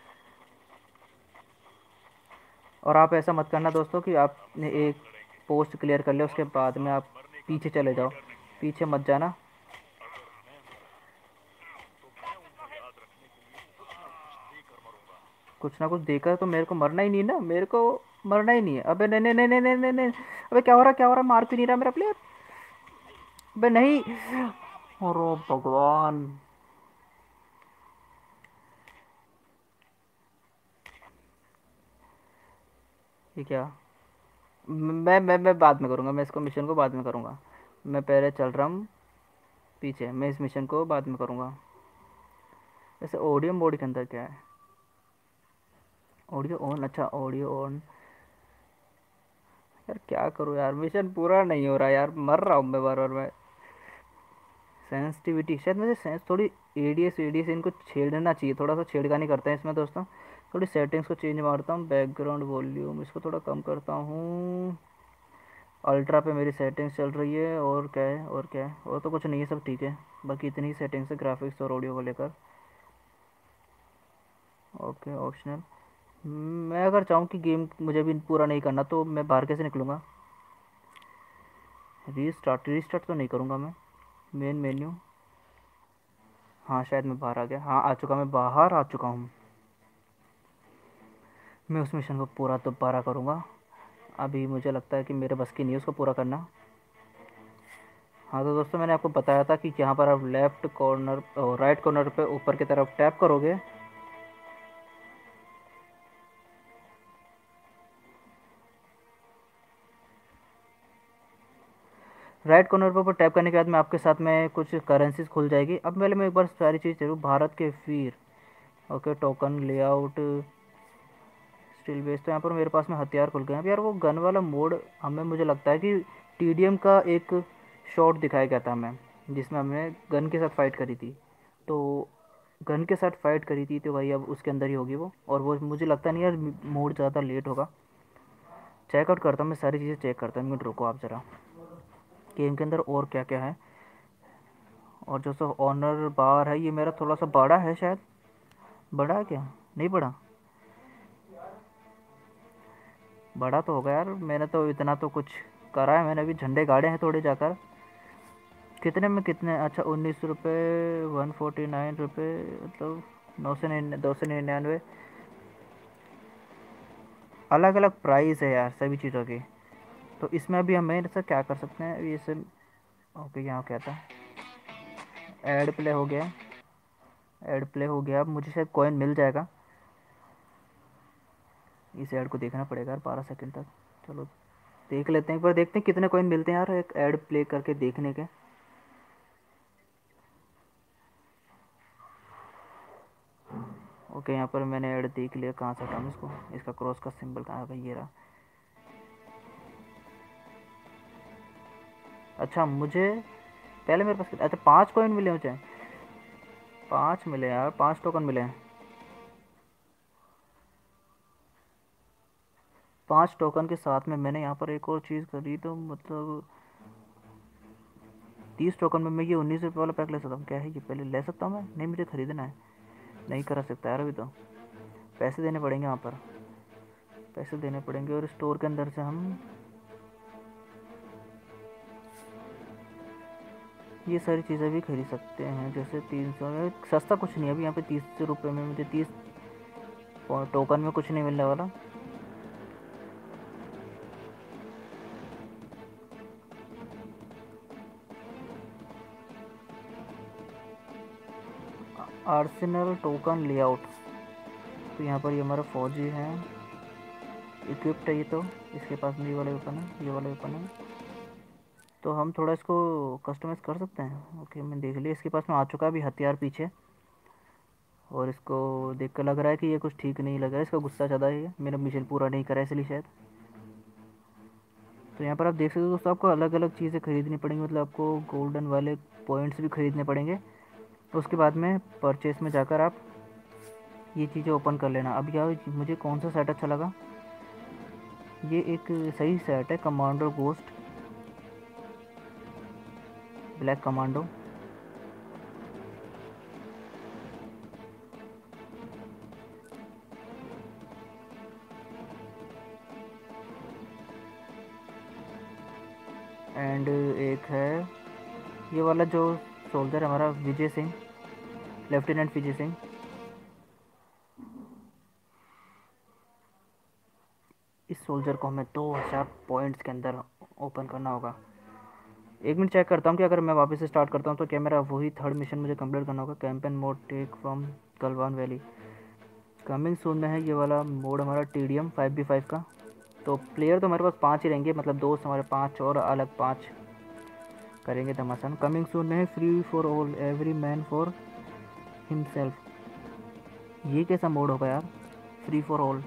और आप ऐसा मत करना दोस्तों कि अब आपने एक साथ लड़ेंगे पोस्ट क्लियर कर लिया उसके और फिर बाद में आप साथ मरने का पीछे भी चले कोई जाओ। डर नहीं है। पीछे मत जाना। अगर मैं मरा तो मैं उन्हें याद रखने के लिए कुछ ना कुछ देकर मरूंगा। कुछ ना कुछ देकर तो मेरे को मरना ही नहीं ना, मेरे को मरना ही नहीं है। अबे नहीं नहीं नहीं नहीं नहीं नहीं नहीं। अबे क्या हो रहा है, क्या हो रहा है, मार क्यों नहीं रहा मेरा प्लेयर। अबे नहीं, अरे भगवान। ये क्या, मैं मैं मैं बाद में करूँगा, मैं इसको मिशन को बाद में करूँगा। मैं पहले चल रहा हूँ पीछे, मैं इस मिशन को बाद में करूँगा। वैसे ऑडियो मोड के अंदर क्या है, ऑडियो ऑन, अच्छा ऑडियो ऑन। यार क्या करूँ यार, मिशन पूरा नहीं हो रहा यार, मर रहा हूँ मैं बार बार मैं। सेंसिटिविटी शायद मुझे सेंस थोड़ी, एडीएस एडीएस इनको छेड़ना चाहिए, थोड़ा सा छेड़खानी करते हैं इसमें दोस्तों। थोड़ी सेटिंग्स को चेंज मारता हूँ, बैकग्राउंड वॉल्यूम इसको थोड़ा कम करता हूँ। अल्ट्रा पे मेरी सेटिंग्स चल रही है। और क्या है, और क्या है, और तो कुछ नहीं है, सब ठीक है। बाकी इतनी ही सेटिंग्स है ग्राफिक्स और ऑडियो को लेकर। Okay optional. मैं अगर चाहूँ कि गेम मुझे भी पूरा नहीं करना तो मैं बाहर कैसे निकलूँगा। रीस्टार्ट रीस्टार्ट तो नहीं करूँगा मैं। Main menu. हाँ शायद मैं बाहर आ गया, हाँ आ चुका, मैं बाहर आ चुका हूँ। मैं उस मिशन को पूरा दोबारा करूँगा। अभी मुझे लगता है कि मेरे बस की नहीं है उसको पूरा करना। हाँ तो दोस्तों मैंने आपको बताया था कि यहाँ पर आप लेफ़्ट कॉर्नर और राइट कॉर्नर पे ऊपर की तरफ टैप करोगे। राइट कॉर्नर पर ऊपर टैप करने के बाद में आपके साथ में कुछ करेंसीज खुल जाएगी। अब पहले मैं एक बार सारी चीज़ जरूर, भारत के वीर, okay, token layout, steel base. तो यहाँ पर मेरे पास में हथियार खुल गए हैं। अब यार वो गन वाला मोड हमें, मुझे लगता है कि टीडीएम का एक शॉट दिखाया गया था हमें, जिसमें हमने गन के साथ फाइट करी थी। तो गन के साथ फाइट करी थी तो भाई अब उसके अंदर ही होगी वो, और वो मुझे लगता नहीं यार मोड ज़्यादा लेट होगा। चेकआउट करता हूँ मैं, सारी चीज़ें चेक करता हूँ। एक मिनट रुको आप ज़रा, गेम के अंदर और क्या क्या है। और जो सो ऑनर बार है, ये मेरा थोड़ा सा बड़ा है शायद। बड़ा है क्या, नहीं बड़ा? बड़ा तो होगा यार, मैंने तो इतना तो कुछ करा है, मैंने अभी झंडे गाड़े हैं थोड़े जाकर। कितने में कितने, अच्छा उन्नीस रुपये, वन फोर्टी नाइन रुपये, मतलब नौ सौ निन्यानवे, दो सौ निन्यानवे। अलग अलग प्राइस है यार सभी चीज़ों की। तो इसमें अभी हम ऐसा क्या कर सकते हैं अभी इसे। ओके यहाँ क्या था, ऐड प्ले हो गया। ऐड प्ले हो गया, अब मुझे शायद कॉइन मिल जाएगा। इस ऐड को देखना पड़ेगा यार बारह सेकंड तक। चलो देख लेते हैं एक बार, देखते हैं कितने कॉइन मिलते हैं यार एक ऐड प्ले करके देखने के। ओके यहाँ पर मैंने ऐड देख लिया। कहाँ से हटाऊँ इसको, इसका क्रॉस का सिंबल कहाँ है भाई, ये रहा। अच्छा मुझे पहले मेरे पास, अच्छा पाँच कॉइन मिले मुझे। पाँच मिले यार, पाँच टोकन मिले हैं। पाँच टोकन के साथ में मैंने यहाँ पर एक और चीज़ करी, तो मतलब तीस टोकन में मैं ये उन्नीस रुपये वाला पैक ले सकता हूँ। क्या है ये, पहले ले सकता हूँ मैं? नहीं मुझे ख़रीदना है। नहीं करा सकता यार अभी तो, पैसे देने पड़ेंगे वहाँ पर, पैसे देने पड़ेंगे। और स्टोर के अंदर से हम ये सारी चीज़ें भी खरीद सकते हैं। जैसे तीन सौ में सस्ता कुछ नहीं है अभी यहाँ पे, तीस रुपये में मुझे तीस टोकन में कुछ नहीं मिलने वाला। Arsenal token layout. तो यहाँ पर ये हमारा फौजी है, इक्विप्ड है ये तो, इसके पास में ये वाला वेपन है, ये वाला वेपन है। तो हम थोड़ा इसको कस्टमाइज़ कर सकते हैं। ओके मैं देख लिया, इसके पास में आ चुका है अभी हथियार पीछे। और इसको देख कर लग रहा है कि ये कुछ ठीक नहीं लग रहा है, इसका गुस्सा ज़्यादा है, ये मेरा मिशन पूरा नहीं करा है इसलिए शायद। तो यहाँ पर आप देख सकते हो दोस्तों, आपको अलग अलग चीज़ें खरीदनी पड़ेंगी, मतलब आपको गोल्डन वाले पॉइंट्स भी खरीदने पड़ेंगे। उसके बाद में परचेस में जाकर आप ये चीज़ें ओपन कर लेना। अब यार मुझे कौन सा सेट अच्छा लगा, ये एक सही सेट है, commando ghost, black commando. And एक है ये वाला जो सोल्जर हमारा, विजय सिंह, लेफ्टिनेंट विजय सिंह। इस सोल्जर को हमें दो हज़ार पॉइंट्स के अंदर ओपन करना होगा। एक मिनट चेक करता हूँ कि अगर मैं वापस से स्टार्ट करता हूँ तो क्या मेरा वही थर्ड मिशन मुझे कंप्लीट करना होगा। Campaign mode take from Galwan valley, coming soon में है ये वाला मोड हमारा, T D M five v five का। तो प्लेयर तो हमारे पास पाँच ही रहेंगे, मतलब दोस्त हमारे पाँच और अलग पाँच करेंगे धमासान। कमिंग सून में है free for all, every man for himself. ये कैसा मोड होगा यार, फ्री फॉर ऑल?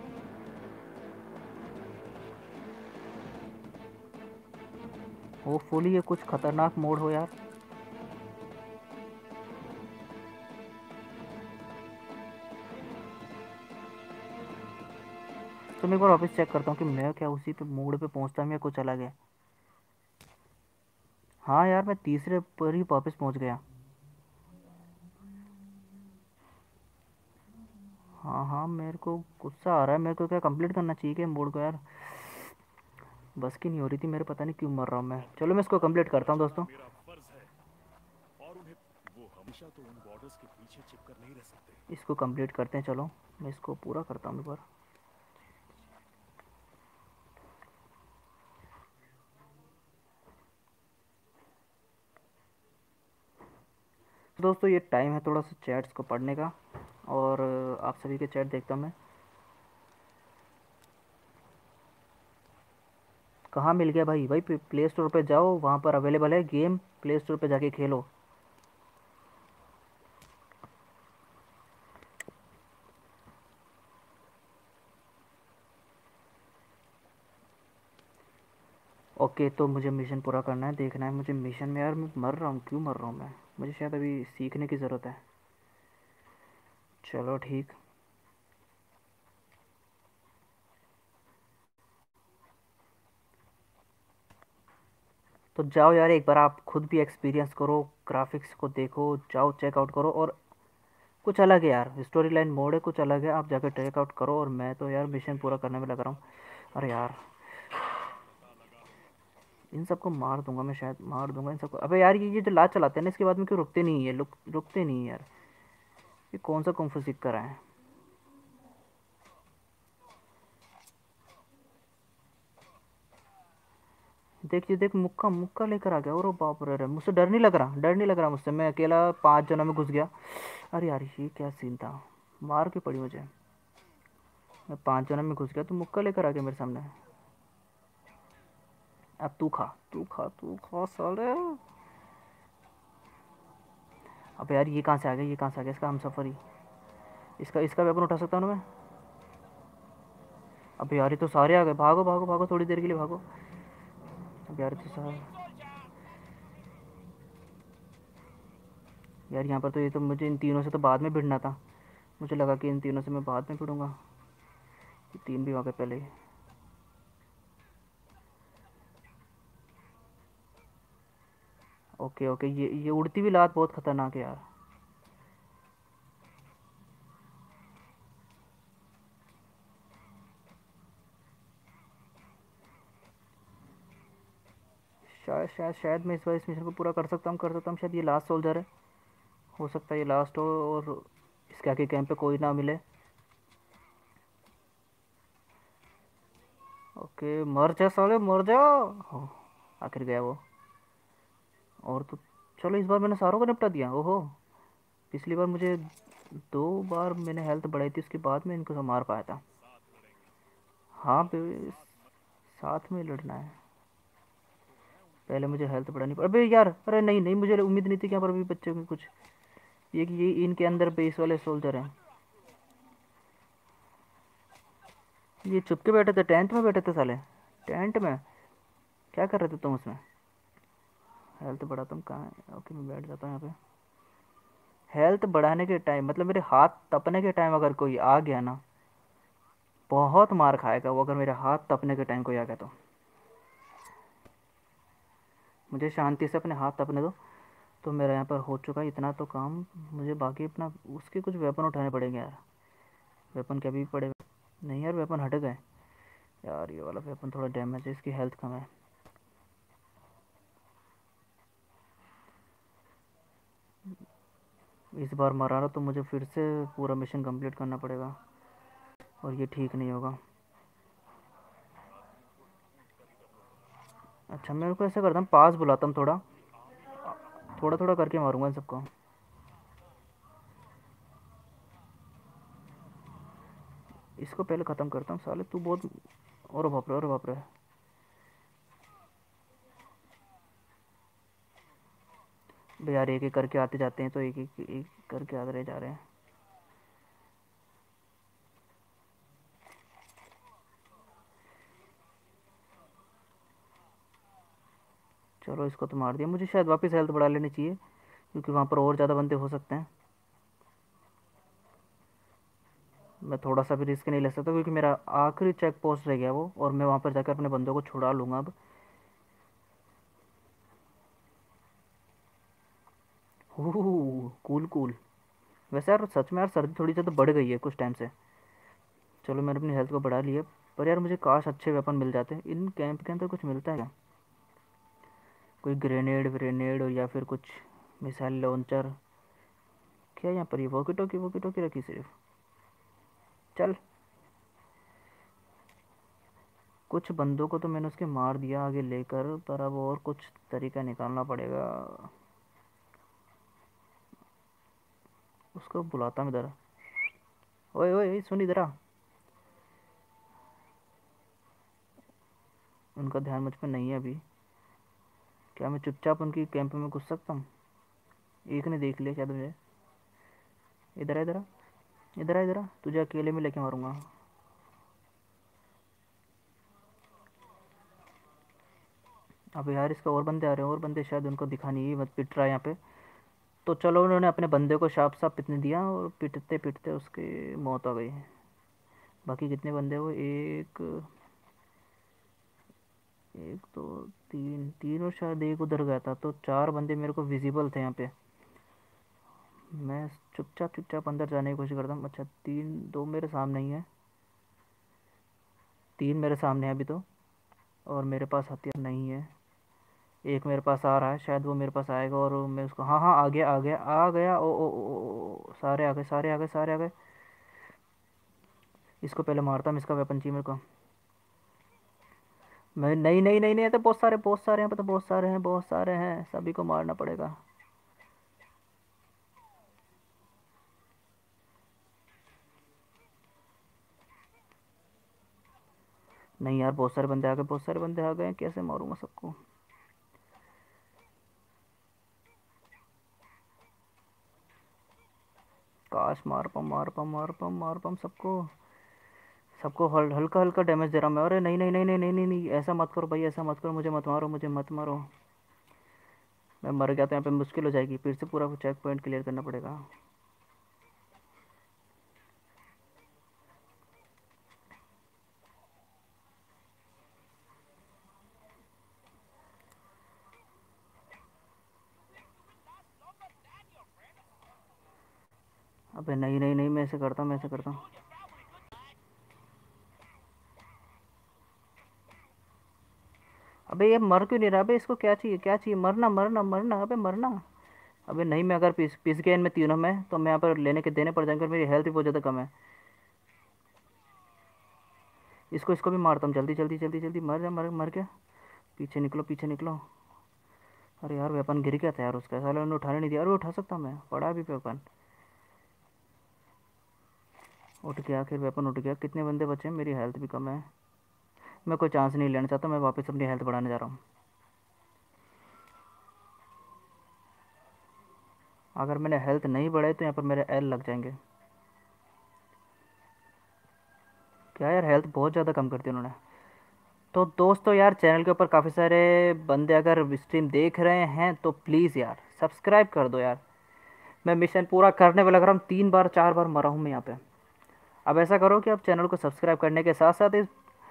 होपफुली ये कुछ खतरनाक मोड हो यार। तो मैं एक बार वापस चेक करता हूँ कि मैं क्या उसी पे मोड पे पहुँचता हूँ या कुछ अलग है। हाँ यार मैं तीसरे पर ही वापस पहुँच गया। हाँ हाँ मेरे को गुस्सा आ रहा है, मेरे को क्या कंप्लीट करना चाहिए क्या मोड को यार, बस की नहीं हो रही थी मेरे, पता नहीं क्यों मर रहा हूँ मैं। चलो मैं इसको कंप्लीट करता हूँ दोस्तों। मेरा फर्ज है उन्हें वो हमेशा तो उन बॉर्डर्स के पीछे चिपकर नहीं रह सकते। इसको कंप्लीट करते हैं, चलो मैं इसको पूरा करता हूँ एक बार। तो दोस्तों ये टाइम है थोड़ा सा चैट्स को पढ़ने का, और आप सभी के चैट देखता हूँ मैं। कहाँ मिल गया भाई? भाई प्ले स्टोर पे जाओ, वहाँ पर अवेलेबल है गेम, प्ले स्टोर पे जाके खेलो। ओके, तो मुझे मिशन पूरा करना है, देखना है मुझे मिशन में। यार मैं मर रहा हूँ, क्यों मर रहा हूँ मैं? मुझे शायद अभी सीखने की ज़रूरत है। चलो ठीक। तो जाओ यार, एक बार आप खुद भी एक्सपीरियंस करो, ग्राफिक्स को देखो, जाओ चेकआउट करो। और कुछ अलग है यार, स्टोरी लाइन मोड है, कुछ अलग है, आप जाकर चेकआउट करो। और मैं तो यार मिशन पूरा करने में लग रहा हूँ। अरे यार, इन सबको मार दूंगा मैं, शायद मार दूंगा इन सबको। अबे यार, ये ये जो लात चलाते हैं ना, इसके बाद में क्यों रुकते नहीं है? रुक रुकते नहीं है यार। ये कौन सा कुंफू सीख कर आए हैं? देख ये देख, मुक्का मुक्का लेकर आ गया। और बाप रे रे, मुझसे डर नहीं लग रहा, डर नहीं लग रहा मुझसे। मैं अकेला पांच जनों में घुस गया। अरे यार, ये क्या सीन था? मार के पड़ी मुझे। मैं पांच जनों में घुस गया, तो मुक्का लेकर आ गया मेरे सामने। अब तू खा, तू खा, तू खा साले। अब यार, ये कहाँ से आ गया? ये कहाँ से आ गया? इसका हम सफर ही, इसका इसका वेपन उठा सकता हूँ ना मैं? अब यार, ये तो सारे आ गए। भागो भागो भागो, थोड़ी देर के लिए भागो। अब यार, ये तो सारे। यार यहाँ पर तो, ये तो मुझे इन तीनों से तो बाद में भिड़ना था। मुझे लगा कि इन तीनों से मैं बाद में भिड़ूंगा। ये तीन भी आ गए पहले ही। ओके ओके, ये ये उड़ती हुई लात बहुत खतरनाक है यार। शायद शायद शायद मैं इस बार इस मिशन को पूरा कर सकता हूँ, कर सकता हूँ शायद। ये लास्ट सोल्जर है, हो सकता है ये लास्ट हो, और इसके आगे कैंप पे कोई ना मिले। ओके, मर जा साले, मर जा। हो, आखिर गया वो। और तो चलो, इस बार मैंने सारों को निपटा दिया। ओहो, पिछली बार मुझे दो बार मैंने हेल्थ बढ़ाई थी, उसके बाद में इनको मार पाया था। हाँ बे, साथ में लड़ना है। पहले मुझे हेल्थ बढ़ानी पड़। अबे यार, अरे नहीं नहीं, मुझे उम्मीद नहीं थी कि यहाँ पर भी बच्चे में कुछ, ये कि ये इनके अंदर बेस वाले सोल्जर हैं। ये चुप के बैठे थे, टेंट में बैठे थे साले। टेंट में क्या कर रहे थे तुम उसमें? हेल्थ बढ़ा, तुम कहाँ है? ओके, मैं बैठ जाता हूँ यहाँ पे। हेल्थ बढ़ाने के टाइम, मतलब मेरे हाथ तपने के टाइम अगर कोई आ गया ना, बहुत मार खाएगा वो। अगर मेरे हाथ तपने के टाइम कोई आ गया तो मुझे शांति से अपने हाथ तपने दो। तो मेरा यहाँ पर हो चुका है इतना तो काम। मुझे बाकी अपना उसके कुछ वेपन उठाने पड़ेंगे यार। वेपन क्या भी पड़े? नहीं यार, वेपन हट गए। यार ये वाला वेपन थोड़ा डैमेज है, इसकी हेल्थ कम है। इस बार मरा रहा तो मुझे फिर से पूरा मिशन कंप्लीट करना पड़ेगा, और ये ठीक नहीं होगा। अच्छा, मैं उनको ऐसा करता हूँ, पास बुलाता हूँ थोड़ा, थोड़ा थोड़ा करके मारूंगा इन सबको। इसको पहले ख़त्म करता हूँ साले, तू बहुत। और बाप रे, और बाप रे। बे यार, एक एक करके आते जाते हैं, तो एक एक एक करके आते रहे जा रहे हैं। चलो, इसको तो मार दिया। मुझे शायद वापस हेल्थ बढ़ा लेनी चाहिए, क्योंकि वहाँ पर और ज़्यादा बंदे हो सकते हैं। मैं थोड़ा सा भी रिस्क नहीं ले सकता, क्योंकि मेरा आखिरी चेक पोस्ट रह गया वो, और मैं वहाँ पर जाकर अपने बंदों को छुड़ा लूँगा अब। Cool cool. वैसे यार, सच में यार, सर्दी थोड़ी ज़्यादा बढ़ गई है कुछ टाइम से। चलो, मैंने अपनी हेल्थ को बढ़ा लिया। पर यार, मुझे काश अच्छे वेपन मिल जाते। इन कैंप के अंदर कुछ मिलता है क्या? कोई ग्रेनेड व्रेनेड, और या फिर कुछ मिसाइल लॉन्चर। क्या यहाँ पर ये वॉकी टॉकी वॉकी टॉकी रखी सिर्फ। चल, कुछ बंदों को तो मैंने उसके मार दिया आगे लेकर, पर अब और कुछ तरीका निकालना पड़ेगा। उसको बुलाता हूँ इधर। ओए ओए ओए, सुन इधर आ। उनका ध्यान मुझ पर नहीं है अभी। क्या मैं चुपचाप उनकी कैंप में घुस सकता हूँ? एक ने देख लिया शायद मुझे। इधर आ, इधर आ, इधर आ, इधर आ, तुझे अकेले में लेके मारूंगा। अब यार इसका और बंदे आ रहे हैं, और बंदे शायद उनको दिखा नहीं, ये मत पिट रहा है यहाँ पे। तो चलो, उन्होंने अपने बंदे को शाप साप पिटने दिया और पिटते पिटते उसकी मौत आ गई। बाकी कितने बंदे हो? एक, एक दो, तीन, तीन और शायद एक उधर गया था, तो चार बंदे मेरे को विजिबल थे यहाँ पे। मैं चुपचाप चुपचाप अंदर जाने की कोशिश करता हूँ। अच्छा, तीन, दो मेरे सामने ही है, तीन मेरे सामने है अभी तो, और मेरे पास हथियार नहीं है। एक मेरे पास आ रहा है, शायद वो मेरे पास आएगा और मैं उसको, हाँ हाँ, आ गया आ गया आ गया। ओ ओ ओ ओ, ओ, सारे आ गए, सारे आ गए, सारे आ गए। इसको पहले मारता हूँ, इसका वेपन चाहिए मेरे को। मैं, नहीं नहीं नहीं नहीं, तो बहुत सारे बहुत सारे हैं, पता, बहुत सारे हैं, बहुत सारे हैं, सभी को मारना पड़ेगा। नहीं यार, बहुत सारे बंदे आ गए, बहुत सारे बंदे आ गए, कैसे मारूंगा सबको? काश मार पाऊँ, मार पाऊँ, मार पाऊँ, मार पाऊँ सबको। सबको हल, हल्का हल्का डैमेज दे रहा हूँ मैं। अरे नहीं नहीं नहीं नहीं नहीं नहीं नहीं, ऐसा मत करो भाई, ऐसा मत करो, मुझे मत मारो, मुझे मत मारो। मैं मर गया तो यहाँ पे मुश्किल हो जाएगी, फिर से पूरा चेक पॉइंट क्लियर करना पड़ेगा। अबे नहीं नहीं नहीं, मैं ऐसे करता हूँ, मैं ऐसे करता हूँ। अबे ये मर क्यों नहीं रहा? अबे इसको क्या चाहिए, क्या चाहिए? मरना मरना मरना, अबे मरना। अबे नहीं, मैं अगर पिस पिस गया इनमें तीनों में, तो मैं यहाँ पर लेने के देने पड़ जाएंगे और मेरी हेल्थ भी बहुत ज़्यादा कम है। इसको इसको भी मारता हूँ, जल्दी जल्दी जल्दी जल्दी, मर जा, मर मर गया। पीछे निकलो, पीछे निकलो। अरे यार, वेपन गिर गया था यार उसका, साले उन्होंने उठाने नहीं दिया। अरे उठा सकता हूँ मैं, पड़ा भी वेपन। उठ गया, आखिर वेपन उठ गया। कितने बंदे बचे हैं? मेरी हेल्थ भी कम है। मैं कोई चांस नहीं लेना चाहता, मैं वापस अपनी हेल्थ बढ़ाने जा रहा हूँ। अगर मैंने हेल्थ नहीं बढ़ाई तो यहाँ पर मेरे एल लग जाएंगे। क्या यार, हेल्थ बहुत ज़्यादा कम कर दी उन्होंने। तो दोस्तों यार, चैनल के ऊपर काफ़ी सारे बंदे अगर स्ट्रीम देख रहे हैं तो प्लीज़ यार सब्सक्राइब कर दो यार। मैं मिशन पूरा करने वाला, अगर हम तीन बार चार बार मरा हूँ मैं यहाँ पे। अब ऐसा करो कि आप चैनल को सब्सक्राइब करने के साथ साथ इस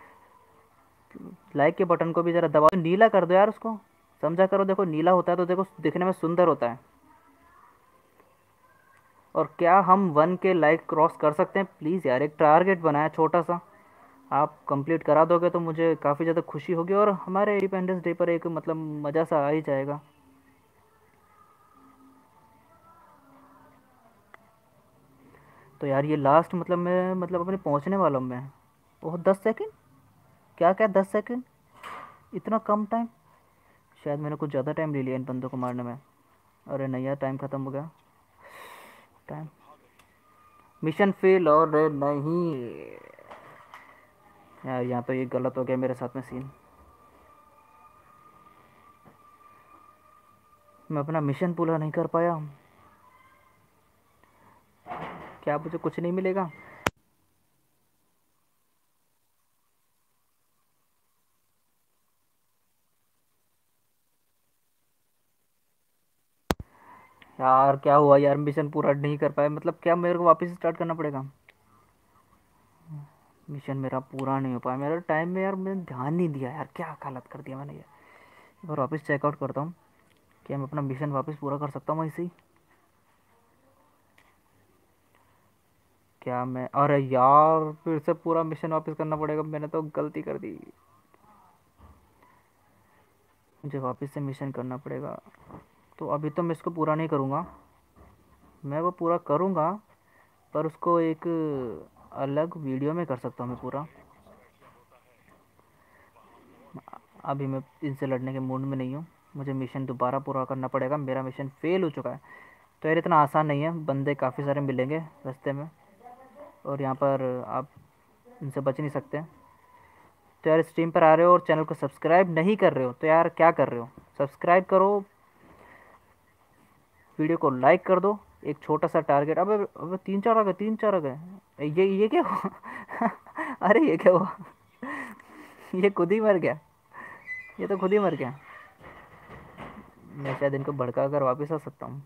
लाइक के बटन को भी ज़रा दबाओ, नीला कर दो यार उसको। समझा करो, देखो नीला होता है तो देखो दिखने में सुंदर होता है। और क्या हम वन के लाइक क्रॉस कर सकते हैं? प्लीज़ यार, एक टारगेट बनाया छोटा सा, आप कंप्लीट करा दोगे तो मुझे काफ़ी ज़्यादा खुशी होगी और हमारे इंडिपेंडेंस डे पर एक मतलब मज़ा सा आ ही जाएगा। तो यार ये लास्ट मतलब मैं मतलब अपने पहुंचने वाला हूँ मैं। ओह, दस सेकंड? क्या क्या, दस सेकंड? इतना कम टाइम? शायद मैंने कुछ ज़्यादा टाइम ले लिया इन बंदों को मारने में। अरे नहीं यार, टाइम ख़त्म हो गया। Time, mission fail. और नहीं यार, यहाँ तो ये गलत हो गया मेरे साथ में सीन। मैं अपना मिशन पूरा नहीं कर पाया। क्या मुझे कुछ नहीं मिलेगा? यार क्या हुआ यार, मिशन पूरा नहीं कर पाया, मतलब क्या मेरे को वापस स्टार्ट करना पड़ेगा? मिशन मेरा पूरा नहीं हो पाया, मेरा टाइम में यार मैंने ध्यान नहीं दिया यार, क्या गलत कर दिया मैंने ये। एक बार वापस चेकआउट करता हूँ, क्या मैं अपना मिशन वापस पूरा कर सकता हूँ ऐसे ही? क्या मैं, अरे यार फिर से पूरा मिशन वापस करना पड़ेगा, मैंने तो गलती कर दी। मुझे वापस से मिशन करना पड़ेगा। तो अभी तो मैं इसको पूरा नहीं करूँगा, मैं वो पूरा करूँगा, पर उसको एक अलग वीडियो में कर सकता हूँ मैं पूरा। अभी मैं इनसे लड़ने के मूड में नहीं हूँ, मुझे मिशन दोबारा पूरा करना पड़ेगा, मेरा मिशन फेल हो चुका है। तो यार इतना आसान नहीं है, बंदे काफ़ी सारे मिलेंगे रास्ते में, और यहाँ पर आप इनसे बच नहीं सकते। तो यार स्ट्रीम पर आ रहे हो और चैनल को सब्सक्राइब नहीं कर रहे हो तो यार क्या कर रहे हो, सब्सक्राइब करो, वीडियो को लाइक कर दो। एक छोटा सा टारगेट, अबे अबे तीन चार आ गए, तीन चार आ गए, ये ये क्या हुआ अरे ये क्या हुआ ये खुद ही मर गया, ये तो खुद ही मर गया। मैं शायद इनको भड़का कर वापस आ सकता हूँ,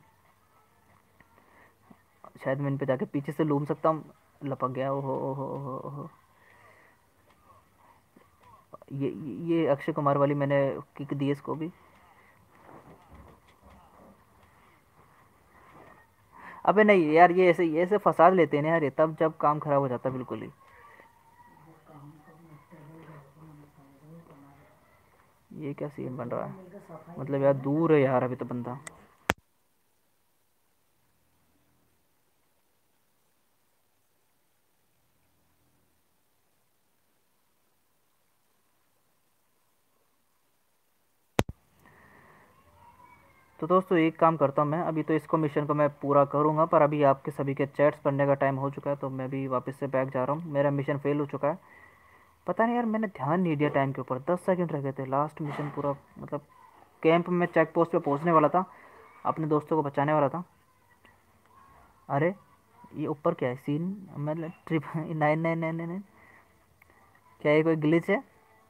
शायद मैं इन पे जाके पीछे से लूम सकता हूँ। लपक गया, ओहो ओहो ओहो ओहो। ये ये अक्षय कुमार वाली मैंने किक दी है इसको भी। अबे नहीं यार, ये ऐसे ये ऐसे फसाद लेते हैं ना यार, ये तब जब काम खराब हो जाता है बिल्कुल ही। ये क्या सीन बन रहा है, मतलब यार दूर है यार अभी तो बंदा। तो दोस्तों एक काम करता हूँ मैं, अभी तो इसको मिशन को मैं पूरा करूँगा, पर अभी आपके सभी के चैट्स पढ़ने का टाइम हो चुका है, तो मैं भी वापस से बैक जा रहा हूँ, मेरा मिशन फेल हो चुका है। पता नहीं यार, मैंने ध्यान नहीं दिया टाइम के ऊपर, दस सेकंड रह गए थे लास्ट मिशन पूरा, मतलब कैंप में चेक पोस्ट पे पहुंचने वाला था, अपने दोस्तों को बचाने वाला था। अरे ये ऊपर क्या है सीन, मतलब trip nine nine nine nine, क्या ये कोई ग्लिच है?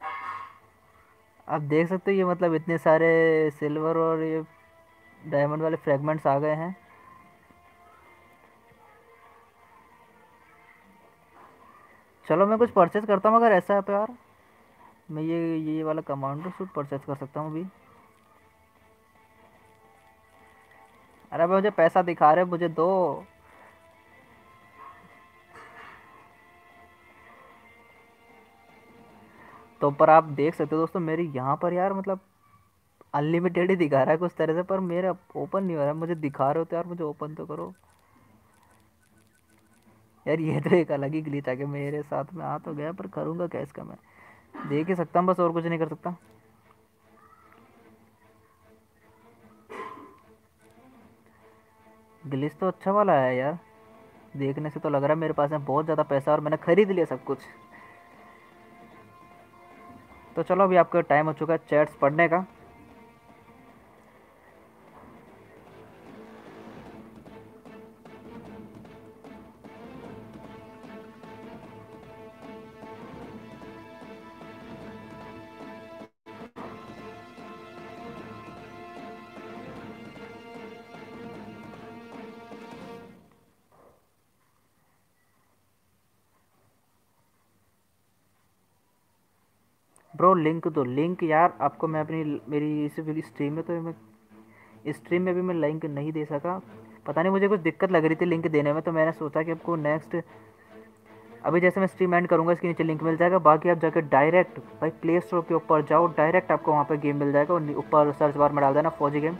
आप देख सकते हो ये, मतलब इतने सारे सिल्वर और ये डायमंड वाले फ्रेगमेंट्स आ गए हैं। चलो मैं कुछ परचेज करता हूँ, अगर ऐसा है तो यार मैं ये ये वाला कमांडो सूट परचेज कर सकता हूँ अभी। अरे भाई मुझे पैसा दिखा रहे, मुझे दो। तो पर आप देख सकते हो दोस्तों, मेरी यहाँ पर यार मतलब अनलिमिटेड ही दिखा रहा है कुछ तरह से, पर मेरा ओपन नहीं हो रहा है, मुझे दिखा रहे हो तो यार मुझे ओपन तो करो यार। ये तो एक अलग ही ग्लिच आ गया मेरे साथ में, आ तो गया, पर करूँगा क्या इसका मैं, देख ही सकता हूँ बस, और कुछ नहीं कर सकता। ग्लिच तो अच्छा वाला है यार, देखने से तो लग रहा है मेरे पास में बहुत ज़्यादा पैसा और मैंने खरीद लिया सब कुछ। तो चलो अभी आपका टाइम हो चुका है चैट्स पढ़ने का। ब्रो लिंक दो, लिंक यार आपको मैं अपनी मेरी इस स्ट्रीम में, तो मैं स्ट्रीम में भी मैं लिंक नहीं दे सका, पता नहीं मुझे कुछ दिक्कत लग रही थी लिंक देने में, तो मैंने सोचा कि आपको नेक्स्ट, अभी जैसे मैं स्ट्रीम एंड करूँगा इसके नीचे लिंक मिल जाएगा, बाकी आप जाकर डायरेक्ट भाई प्ले स्टोर के ऊपर जाओ, डायरेक्ट आपको वहाँ पे गेम मिल जाएगा, और ऊपर सर्च बार में डाल देना फौजी गेम।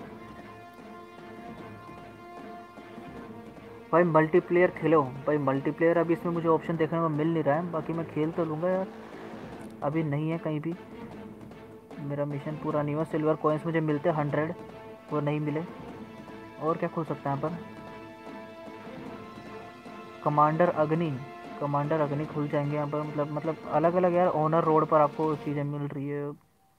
भाई मल्टीप्लेयर खेलो, भाई मल्टीप्लेयर अभी इसमें मुझे ऑप्शन देखने को मिल नहीं रहा है, बाकी मैं खेल तो लूँगा यार, अभी नहीं है कहीं भी। मेरा मिशन पूरा नहीं हुआ, सिल्वर कॉइन्स मुझे मिलते हंड्रेड, वो नहीं मिले। और क्या खुल सकता है यहाँ पर, कमांडर अग्नि, कमांडर अग्नि खुल जाएंगे यहाँ पर, मतलब मतलब अलग अलग यार, ओनर रोड पर आपको चीज़ें मिल रही है,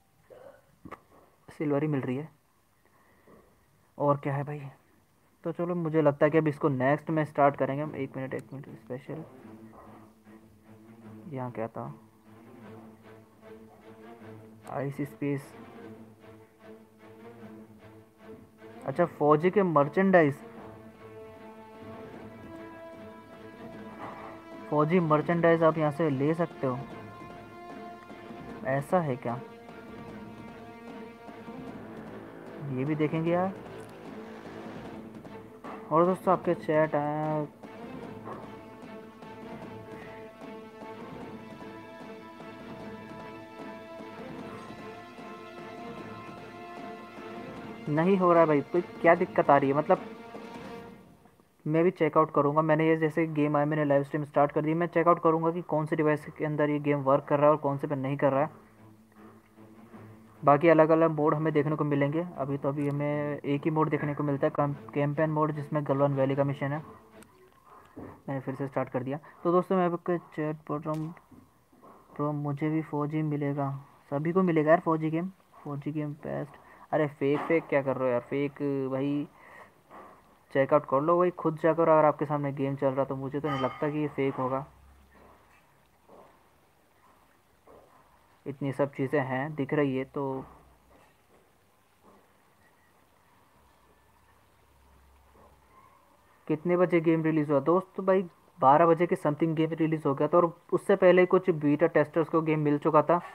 सिल्वर ही मिल रही है, और क्या है भाई। तो चलो मुझे लगता है कि अब इसको नेक्स्ट में स्टार्ट करेंगे हम, एक मिनट एक मिनट स्पेशल, यहाँ क्या था, आइस स्पेस, अच्छा फौजी के मर्चेंडाइज, फौजी मर्चेंडाइज आप यहाँ से ले सकते हो, ऐसा है क्या, ये भी देखेंगे यार। और दोस्तों आपके चैट आया, नहीं हो रहा है भाई, तो क्या दिक्कत आ रही है मतलब? मैं भी चेकआउट करूंगा। मैंने ये जैसे गेम आया, मैंने लाइव स्ट्रीम स्टार्ट कर दी, मैं चेकआउट करूंगा कि कौन से डिवाइस के अंदर ये गेम वर्क कर रहा है और कौन से पे नहीं कर रहा है। बाकी अलग अलग मोड हमें देखने को मिलेंगे। अभी तो अभी हमें एक ही मोड देखने को मिलता है, कैंपेन मोड, जिसमें गलवान वैली का मिशन है। मैंने फिर से स्टार्ट कर दिया। तो दोस्तों मैं आपको चैट पढ़ रहा हूँ। तो मुझे भी फौजी मिलेगा, सभी को मिलेगा यार Fauji game. Fauji game best. अरे फेक फेक क्या कर रहे हो यार, फेक भाई। चेकआउट कर लो भाई खुद जाकर, अगर आपके सामने गेम चल रहा तो मुझे तो नहीं लगता कि ये फेक होगा। इतनी सब चीज़ें हैं दिख रही है तो। कितने बजे गेम रिलीज़ हुआ दोस्त? तो भाई बारह बजे के समथिंग गेम रिलीज़ हो गया था, और उससे पहले कुछ बीटा टेस्टर्स को गेम मिल चुका था।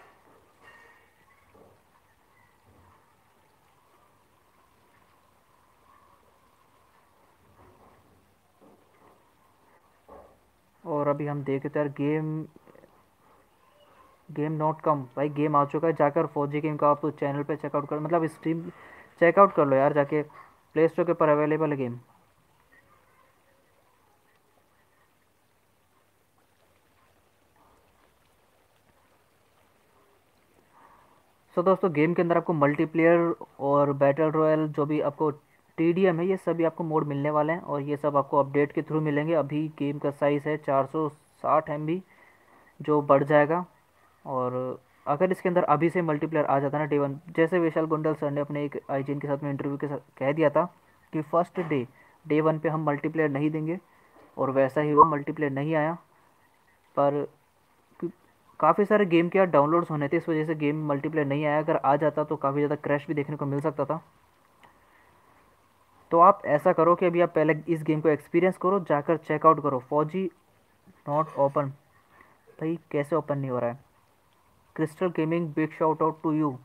और अभी हम देखे तो यार गेम गेम नॉट कम भाई, गेम आ चुका है। जाकर फौजी गेम का आप चैनल पे चेकआउट कर, मतलब स्ट्रीम चेकआउट कर लो यार जाके, प्ले स्टोर के ऊपर अवेलेबल है गेम। सो दोस्तों गेम के अंदर आपको मल्टीप्लेयर और बैटल रॉयल, जो भी आपको टी डी एम है, ये सभी आपको मोड मिलने वाले हैं, और ये सब आपको अपडेट के थ्रू मिलेंगे। अभी गेम का साइज़ है चार सौ साठ एम बी, जो बढ़ जाएगा। और अगर इसके अंदर अभी से मल्टीप्लेयर आ जाता ना डे वन, जैसे विशाल गुंडल सर ने अपने एक आईजीन के साथ में इंटरव्यू के साथ कह दिया था कि फर्स्ट डे डे वन पे हम मल्टीप्लेयर नहीं देंगे, और वैसा ही हुआ, मल्टीप्लेयर नहीं आया। पर काफ़ी सारे गेम के यार डाउनलोड्स होने थे, इस वजह से गेम मल्टीप्लेयर नहीं आया। अगर आ जाता तो काफ़ी ज़्यादा क्रैश भी देखने को मिल सकता था। तो आप ऐसा करो कि अभी आप पहले इस गेम को एक्सपीरियंस करो, जाकर चेकआउट करो फौजी नॉट ओपन। भाई कैसे ओपन नहीं हो रहा है? Crystal gaming big shout out to you.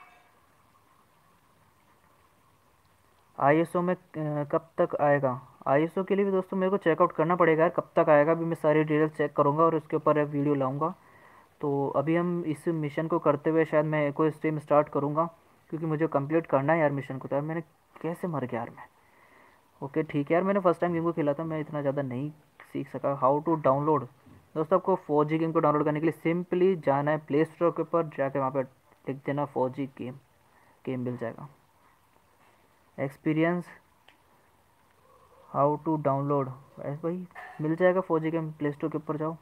I S O में अ, कब तक आएगा? आई एस ओ के लिए भी दोस्तों मेरे को चेकआउट करना पड़ेगा यार, कब तक आएगा। अभी मैं सारी डिटेल्स चेक करूँगा और उसके ऊपर वीडियो लाऊंगा। तो अभी हम इस मिशन को करते हुए शायद मैं एक और स्ट्रीम स्टार्ट करूँगा, क्योंकि मुझे कंप्लीट करना है यार मिशन को। तो यार मैंने कैसे मर गया यार मैं। ओके ठीक है यार, मैंने फर्स्ट टाइम गेम को खेला था, मैं इतना ज़्यादा नहीं सीख सका। How to download? दोस्तों आपको फोर जी गेम को डाउनलोड करने के लिए सिंपली जाना है प्ले स्टोर के ऊपर, जाके वहाँ पर लिख देना फोर जी गेम, गेम मिल जाएगा। एक्सपीरियंस हाउ टू डाउनलोड, ऐसे भाई मिल जाएगा four G game. Play store के ऊपर जाओ,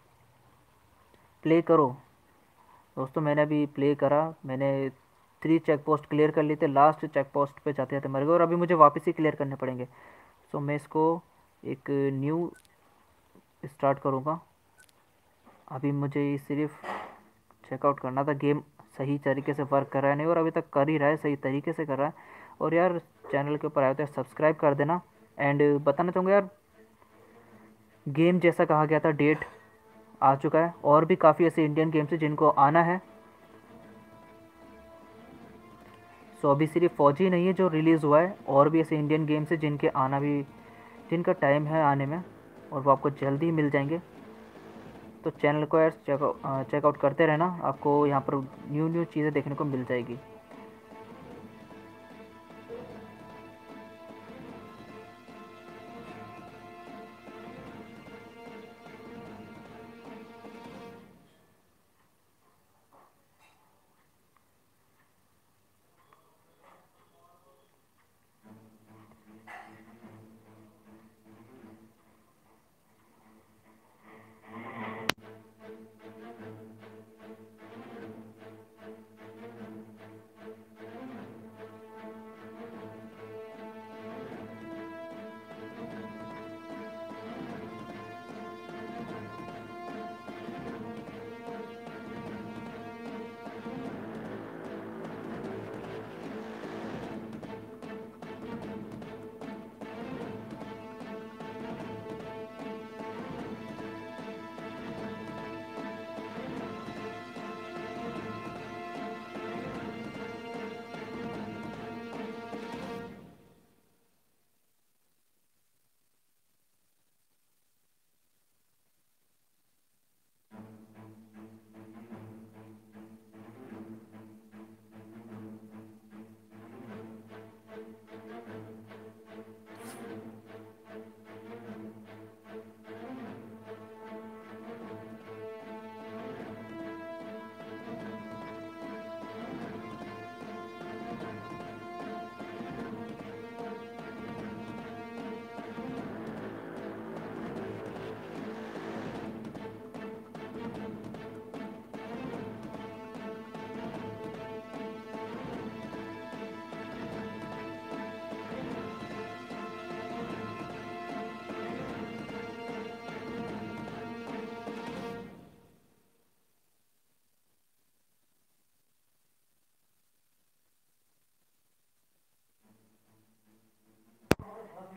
प्ले करो। दोस्तों मैंने अभी प्ले करा, मैंने थ्री चेक पोस्ट क्लियर कर लिए थे, लास्ट चेक पोस्ट पे जाते जाते मर गए, और अभी मुझे वापस ही क्लियर करने पड़ेंगे। सो मैं इसको एक न्यू स्टार्ट करूँगा। अभी मुझे सिर्फ चेकआउट करना था गेम सही तरीके से वर्क कर रहा है नहीं, और अभी तक कर ही रहा है, सही तरीके से कर रहा है। और यार चैनल के ऊपर आए तो सब्सक्राइब कर देना। एंड बताना चाहूँगा यार, गेम जैसा कहा गया था डेट आ चुका है, और भी काफ़ी ऐसे इंडियन गेम्स हैं जिनको आना है। सो अभी सिर्फ फौजी नहीं है जो रिलीज़ हुआ है, और भी ऐसे इंडियन गेम्स हैं जिनके आना भी, जिनका टाइम है आने में, और वो आपको जल्दी ही मिल जाएंगे। तो चैनल को यार चेकआउट चेकआउट करते रहना, आपको यहाँ पर न्यू न्यू चीज़ें देखने को मिल जाएगी।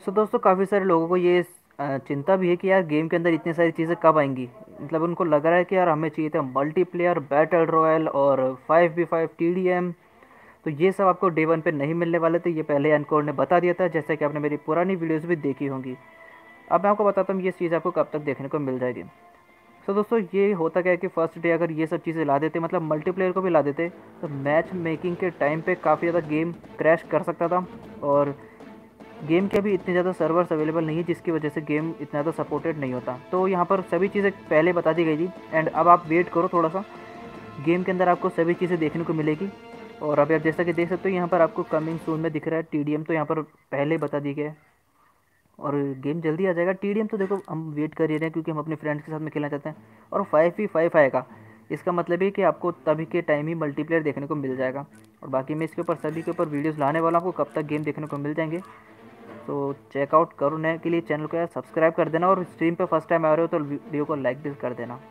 सो दोस्तों काफ़ी सारे लोगों को ये अ, चिंता भी है कि यार गेम के अंदर इतनी सारी चीज़ें कब आएंगी। मतलब उनको लग रहा है कि यार हमें चाहिए था मल्टीप्लेयर बैटल रॉयल और five v five T D M. तो ये सब आपको डे वन पे नहीं मिलने वाले थे, ये पहले एनकोर ने बता दिया था, जैसे कि आपने मेरी पुरानी वीडियोस भी देखी होंगी। अब मैं आपको बताता हूँ ये चीज़ आपको कब तक देखने को मिल जाएगी। सो दोस्तों ये होता क्या है कि फर्स्ट डे अगर ये सब चीज़ें ला देते, मतलब मल्टीप्लेयर को भी ला देते, तो मैच मेकिंग के टाइम पे काफ़ी ज़्यादा गेम क्रैश कर सकता था। और गेम के अभी इतने ज़्यादा सर्वर्स अवेलेबल नहीं है, जिसकी वजह से गेम इतना ज़्यादा सपोर्टेड नहीं होता। तो यहाँ पर सभी चीज़ें पहले बता दी गई थी। एंड अब आप वेट करो थोड़ा सा, गेम के अंदर आपको सभी चीज़ें देखने को मिलेगी। और अभी आप जैसा कि देख सकते हो यहाँ पर आपको कमिंग सून में दिख रहा है टी डी एम, तो यहाँ पर पहले ही बता दी गया है। और गेम जल्दी आ जाएगा। टी डी एम तो देखो हम वेट कर ही रहे हैं, क्योंकि हम अपने फ्रेंड्स के साथ में खेलना चाहते हैं। और फाइव ही फाइव आएगा, इसका मतलब है कि आपको तभी के टाइम ही मल्टीप्लेयर देखने को मिल जाएगा। और बाकी मैं इसके ऊपर सभी के ऊपर वीडियोस लाने वाला हूँ, आपको कब तक गेम देखने को मिल जाएंगे। तो चेकआउट करने के लिए चैनल को यार सब्सक्राइब कर देना, और स्ट्रीम पे फर्स्ट टाइम आ रहे हो तो वीडियो को लाइक भी कर देना।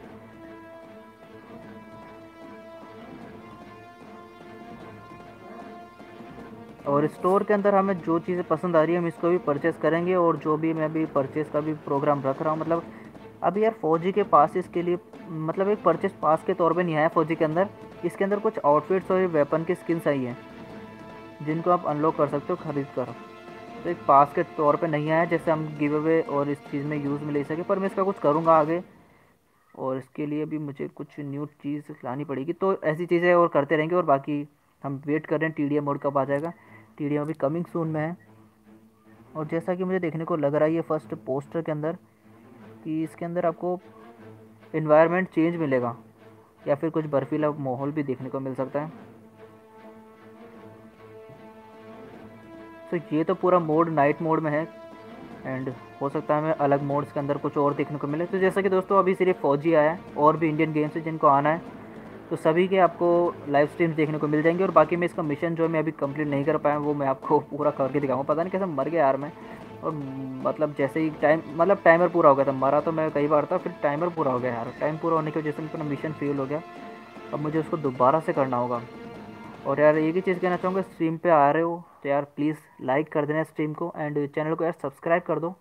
और स्टोर के अंदर हमें जो चीज़ें पसंद आ रही है हम इसको भी परचेज़ करेंगे। और जो भी मैं भी परचेज़ का भी प्रोग्राम रख रहा हूँ, मतलब अभी यार फौजी के पास इसके लिए मतलब एक परचेज पास के तौर पे नहीं आया फौजी के अंदर। इसके अंदर कुछ आउटफिट्स और वेपन की स्किन्स आई हैं, जिनको आप अनलॉक कर सकते हो खरीद कर। तो एक पास के तौर पे नहीं आया, जैसे हम गिव अवे और इस चीज़ में यूज़ में ले सके। पर मैं इसका कुछ करूँगा आगे, और इसके लिए भी मुझे कुछ न्यू चीज़ लानी पड़ेगी। तो ऐसी चीज़ें और करते रहेंगे। और बाकी हम वेट कर रहे हैं टी डी एम मोड कब आ जाएगा। टी डी एम अभी कमिंग सून में है। और जैसा कि मुझे देखने को लग रहा है ये फर्स्ट पोस्टर के अंदर, कि इसके अंदर आपको इन्वायरमेंट चेंज मिलेगा, या फिर कुछ बर्फीला माहौल भी देखने को मिल सकता है। तो ये तो पूरा मोड नाइट मोड में है। एंड हो सकता है हमें अलग मोड्स के अंदर कुछ और देखने को मिले। तो जैसा कि दोस्तों अभी सिर्फ फौजी आया है, और भी इंडियन गेम्स है जिनको आना है, तो सभी के आपको लाइव स्ट्रीम्स देखने को मिल जाएंगे। और बाकी मैं इसका मिशन जो मैं अभी कंप्लीट नहीं कर पाया, वो मैं आपको पूरा करके दिखाऊंगा। पता नहीं कैसे मर गया यार मैं। और मतलब जैसे ही टाइम मतलब टाइमर पूरा हो गया था, मरा तो मैं कई बार था, फिर टाइमर पूरा हो गया यार। टाइम पूरा होने की वजह से मेरा मिशन फेल हो गया। अब मुझे उसको दोबारा से करना होगा। और यार एक ही चीज़ कहना चाहूँगा, स्ट्रीम पे आ रहे हो तो यार प्लीज़ लाइक कर देना स्ट्रीम को, एंड चैनल को यार सब्सक्राइब कर दो।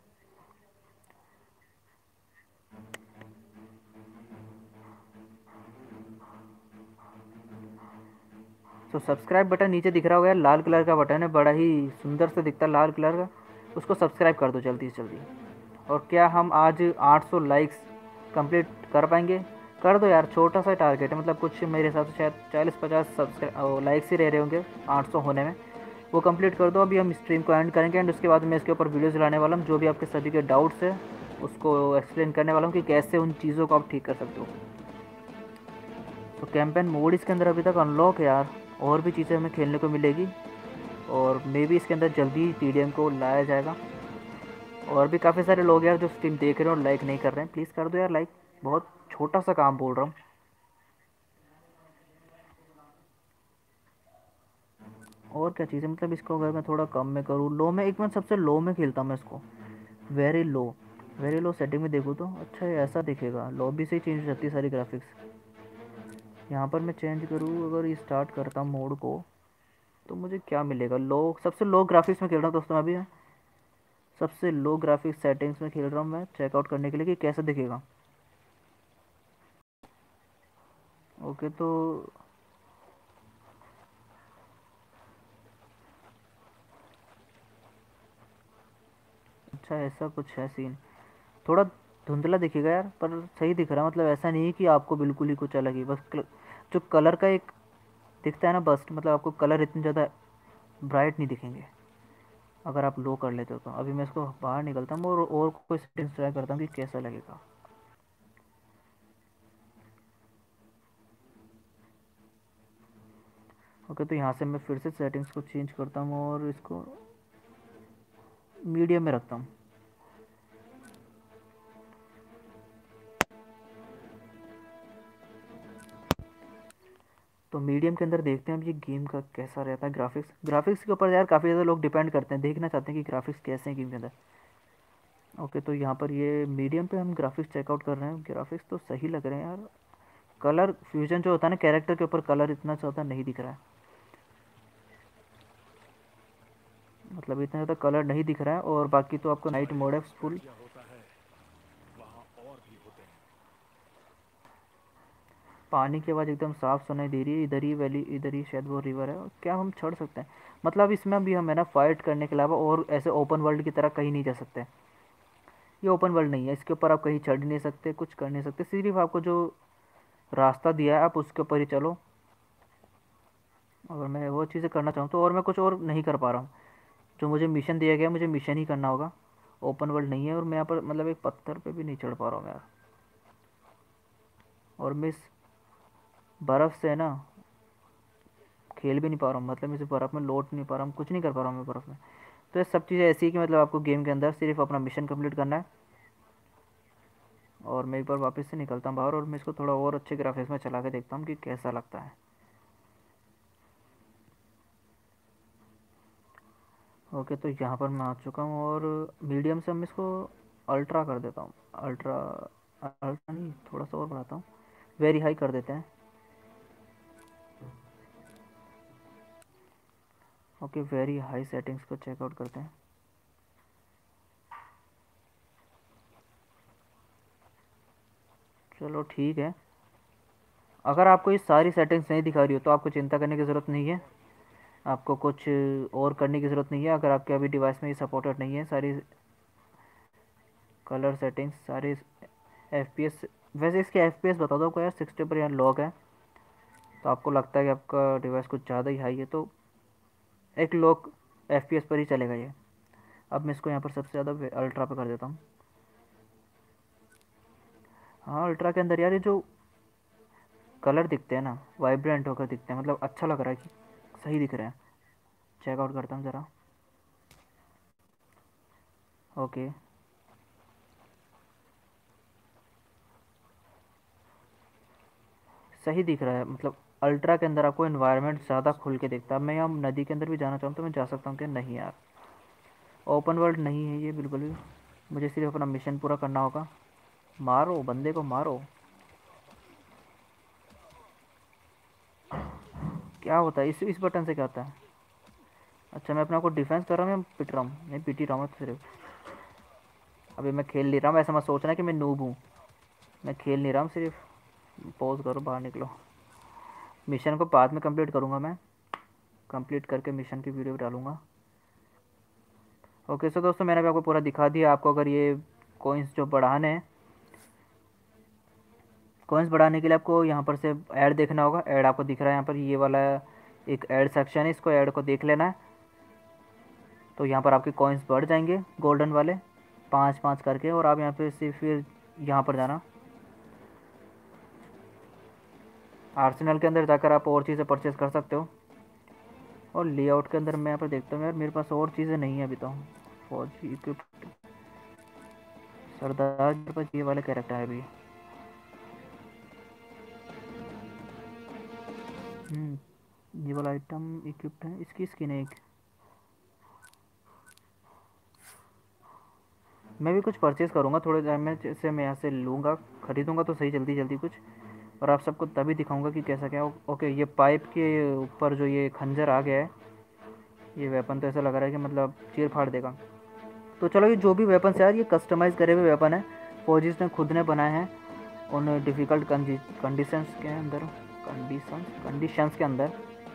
तो सब्सक्राइब बटन नीचे दिख रहा होगा यार, लाल कलर का बटन है, बड़ा ही सुंदर से दिखता है लाल कलर का। उसको सब्सक्राइब कर दो जल्दी से जल्दी। और क्या हम आज आठ सौ लाइक्स कंप्लीट कर पाएंगे? कर दो यार, छोटा सा टारगेट है, मतलब कुछ मेरे हिसाब से शायद चालीस पचास सब्सक्राइब लाइक्स ही रह रहे होंगे आठ सौ होने में। वो कंप्लीट कर दो। अभी हम स्ट्रीम को एंड करेंगे, एंड उसके बाद मैं इसके ऊपर वीडियोज़ लाने वाला हूँ, जो भी आपके सभी के डाउट्स है उसको एक्सप्लेन करने वाला हूँ कि कैसे उन चीज़ों को आप ठीक कर सकते हो। तो कैंपेन मोड इसके अंदर अभी तक अनलॉक है यार, और भी चीज़ें हमें खेलने को मिलेगी। और मे भी इसके अंदर जल्दी टी डी एम को लाया जाएगा। और भी काफ़ी सारे लोग यार जो स्ट्रीम देख रहे हैं और लाइक नहीं कर रहे हैं, प्लीज़ कर दो यार लाइक। बहुत छोटा सा काम बोल रहा हूँ। और क्या चीज़ें, मतलब इसको अगर मैं थोड़ा कम में करूँ, लो में, एक मिनट, सबसे लो में खेलता हूँ मैं इसको, very low. Very low setting में देखूँ तो अच्छा ये ऐसा दिखेगा, लॉबी से ही चेंज हो जाती है सारी ग्राफिक्स। यहाँ पर मैं चेंज करूँ, अगर ये स्टार्ट करता हूँ मोड को, तो मुझे क्या मिलेगा? लो, सबसे लो ग्राफिक्स में खेल रहा हूँ दोस्तों अभी मैं। सबसे लो ग्राफिक्स सेटिंग्स में खेल रहा हूँ मैं, चेकआउट करने के लिए कि कैसा दिखेगा। ओके तो अच्छा ऐसा कुछ है सीन, थोड़ा धुंधला दिखेगा यार, पर सही दिख रहा है। मतलब ऐसा नहीं है कि आपको बिल्कुल ही कुछ अलग ही, बस कल, जो कलर का एक दिखता है ना बस्ट, मतलब आपको कलर इतने ज़्यादा ब्राइट नहीं दिखेंगे अगर आप लो कर लेते हो। तो अभी मैं इसको बाहर निकलता हूँ, और और कोई सेटिंग्स ट्राई करता हूँ कि कैसा लगेगा। ओके तो यहाँ से मैं फिर से सेटिंग्स को चेंज करता हूँ, और इसको मीडियम में रखता हूँ। तो मीडियम के अंदर देखते हैं अब ये गेम का कैसा रहता है ग्राफिक्स। ग्राफिक्स के ऊपर यार काफ़ी ज़्यादा लोग डिपेंड करते हैं, देखना चाहते हैं कि ग्राफिक्स कैसे हैं गेम के अंदर। ओके तो यहाँ पर ये मीडियम पे हम ग्राफिक्स चेकआउट कर रहे हैं। ग्राफिक्स तो सही लग रहे हैं यार। कलर फ्यूजन जो होता है ना कैरेक्टर के ऊपर, कलर इतना ज़्यादा नहीं दिख रहा है। मतलब इतना ज़्यादा कलर नहीं दिख रहा है, और बाकी तो आपको नाइट मोड है फुल। क्या होता है वहाँ और भी होते हैं। पानी की आवाज़ एकदम साफ सुनाई दे रही है, इधर ही वैली, इधर ही शायद वो रिवर है। और क्या हम चढ़ सकते हैं? मतलब इसमें भी हम है ना फाइट करने के अलावा और ऐसे ओपन वर्ल्ड की तरह कहीं नहीं जा सकते। ये ओपन वर्ल्ड नहीं है, इसके ऊपर आप कहीं चढ़ नहीं सकते, कुछ कर नहीं सकते, सिर्फ आपको जो रास्ता दिया है आप उसके ऊपर ही चलो। अगर मैं वो चीज़ें करना चाहूँ तो, और मैं कुछ और नहीं कर पा रहा हूँ। जो मुझे मिशन दिया गया है, मुझे मिशन ही करना होगा। ओपन वर्ल्ड नहीं है, और मैं यहाँ पर मतलब एक पत्थर पे भी नहीं चढ़ पा रहा हूँ यार। और मैं इस बर्फ़ से ना खेल भी नहीं पा रहा हूँ, मतलब मैं इस बर्फ़ में लौट नहीं पा रहा हूँ, कुछ नहीं कर पा रहा हूँ मैं बर्फ़ में। तो ये सब चीज़ें ऐसी है कि मतलब आपको गेम के अंदर सिर्फ अपना मिशन कंप्लीट करना है। और मैं एक बार वापस से निकलता हूँ बाहर, और मैं इसको थोड़ा और अच्छे ग्राफिक्स में चला के देखता हूँ कि कैसा लगता है। ओके, तो यहाँ पर मैं आ चुका हूँ, और मीडियम से मैं इसको अल्ट्रा कर देता हूँ। अल्ट्रा, अल्ट्रा नहीं, थोड़ा सा और बढ़ाता हूँ, वेरी हाई कर देते हैं। ओके, वेरी हाई सेटिंग्स को चेकआउट करते हैं। चलो ठीक है। अगर आपको ये सारी सेटिंग्स नहीं दिखा रही हो तो आपको चिंता करने की ज़रूरत नहीं है। आपको कुछ और करने की ज़रूरत नहीं है। अगर आपके अभी डिवाइस में ये सपोर्टेड नहीं है सारी कलर सेटिंग्स, सारे एफ पी एस, वैसे इसके एफ पी एस बता दो आपको यार, सिक्सटी पर यहाँ लॉक है। तो आपको लगता है कि आपका डिवाइस कुछ ज़्यादा ही हाई है, तो एक लॉक एफ पी एस पर ही चलेगा ये। अब मैं इसको यहाँ पर सबसे ज़्यादा अल्ट्रा पे कर देता हूँ। हाँ, अल्ट्रा के अंदर यार ये जो कलर दिखते हैं ना, वाइब्रेंट होकर दिखते हैं, मतलब अच्छा लग रहा है कि सही दिख रहे हैं। चेकआउट करता हूँ ज़रा। ओके, सही दिख रहा है, मतलब अल्ट्रा के अंदर आपको एनवायरनमेंट ज़्यादा खुल के दिखता है। अब मैं यहाँ नदी के अंदर भी जाना चाहूँ तो मैं जा सकता हूँ कि नहीं यार? ओपन वर्ल्ड नहीं है ये बिल्कुल भी। मुझे सिर्फ अपना मिशन पूरा करना होगा। मारो बंदे को, मारो। क्या होता है इस इस बटन से, क्या होता है? अच्छा, मैं अपने आप को डिफेंस कर रहा हूँ या पिट रहा हूँ? नहीं, पिट ही रहा हूँ तो सिर्फ। अभी मैं खेल नहीं रहा हूँ, ऐसा मत सोचना कि मैं नूब हूँ। मैं खेल नहीं रहा हूँ सिर्फ। पॉज करो, बाहर निकलो। मिशन को बाद में कंप्लीट करूँगा मैं। कंप्लीट करके मिशन की वीडियो डालूंगा। ओके, सो दोस्तों मैंने भी आपको पूरा दिखा दिया। आपको अगर ये कोइंस जो बढ़ाने हैं, कॉइन्स बढ़ाने के लिए आपको यहाँ पर से ऐड देखना होगा। ऐड आपको दिख रहा है यहाँ पर, ये वाला एक ऐड सेक्शन है, इसको ऐड को देख लेना है। तो यहाँ पर आपके कॉइन्स बढ़ जाएंगे गोल्डन वाले, पाँच पाँच करके। और आप यहाँ पे से फिर यहाँ पर जाना, आर्सेनल के अंदर जाकर आप और चीज़ें परचेज़ कर सकते हो। और लेआउट के अंदर मैं यहाँ पर देखता हूँ यार, मेरे पास और चीज़ें नहीं है अभी तो। फौजी इक्विप, सरदार के पास ये वाला कैरेक्टर है अभी। हम्म, ये वाला आइटम इक्विप्ड है, इसकी स्किन है एक। मैं भी कुछ परचेज़ करूँगा थोड़े टाइम में, जैसे मैं यहाँ से लूँगा, ख़रीदूँगा तो सही जल्दी जल्दी कुछ। और आप सबको तभी दिखाऊंगा कि कैसा क्या। ओके, ये पाइप के ऊपर जो ये खंजर आ गया है, ये वेपन तो ऐसा लग रहा है कि मतलब चीर फाड़ देगा। तो चलो, ये जो भी वेपन है यार, ये कस्टमाइज़ करे हुए वेपन है, फौजीज ने खुद ने बनाए हैं उन डिफ़िकल्ट कंडीशंस के अंदर, कंडीशंस कंडीशंस के अंदर।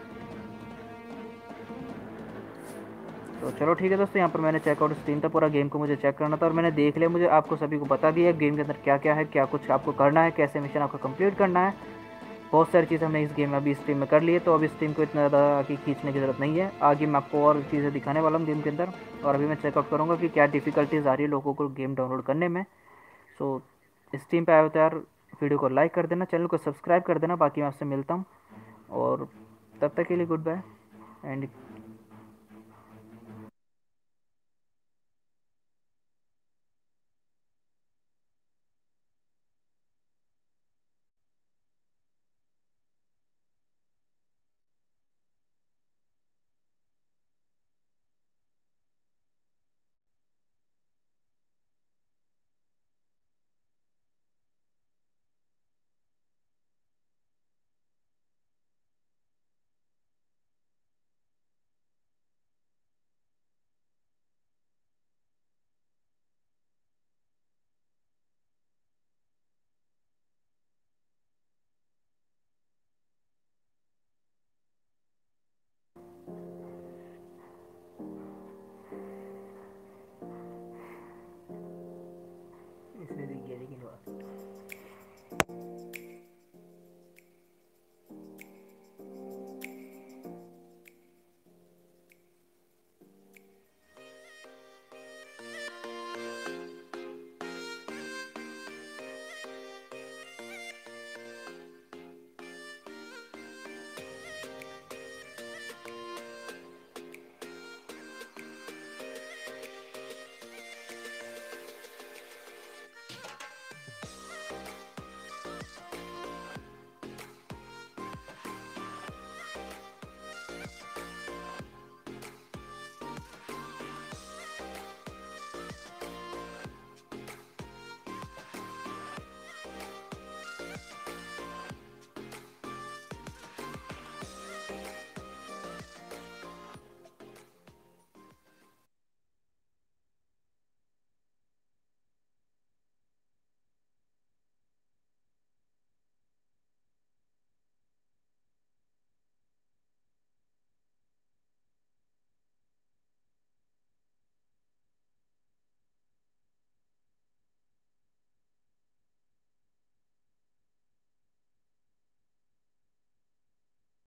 तो चलो ठीक है दोस्तों, यहाँ पर मैंने चेकआउट स्ट्रीम था, पूरा गेम को मुझे चेक करना था और मैंने देख लिया। मुझे आपको सभी को बता दिया गेम के अंदर क्या क्या है, क्या कुछ आपको करना है, कैसे मिशन आपको कंप्लीट करना है। बहुत सारी चीज़ें हमने इस गेम में अभी स्ट्रीम में कर ली है, तो अभी स्ट्रीम को इतना ज़्यादा आगे खींचने की ज़रूरत नहीं है। आगे मैं आपको और चीज़ें दिखाने वाला हूँ गेम के अंदर। और अभी मैं चेकआउट करूँगा कि क्या डिफ़िकल्टीज़ आ रही है लोगों को गेम डाउनलोड करने में। सो स्ट्रीम पे आए हो तो यार वीडियो को लाइक कर देना, चैनल को सब्सक्राइब कर देना। बाकी मैं आपसे मिलता हूँ, और तब तक के लिए गुड बाय एंड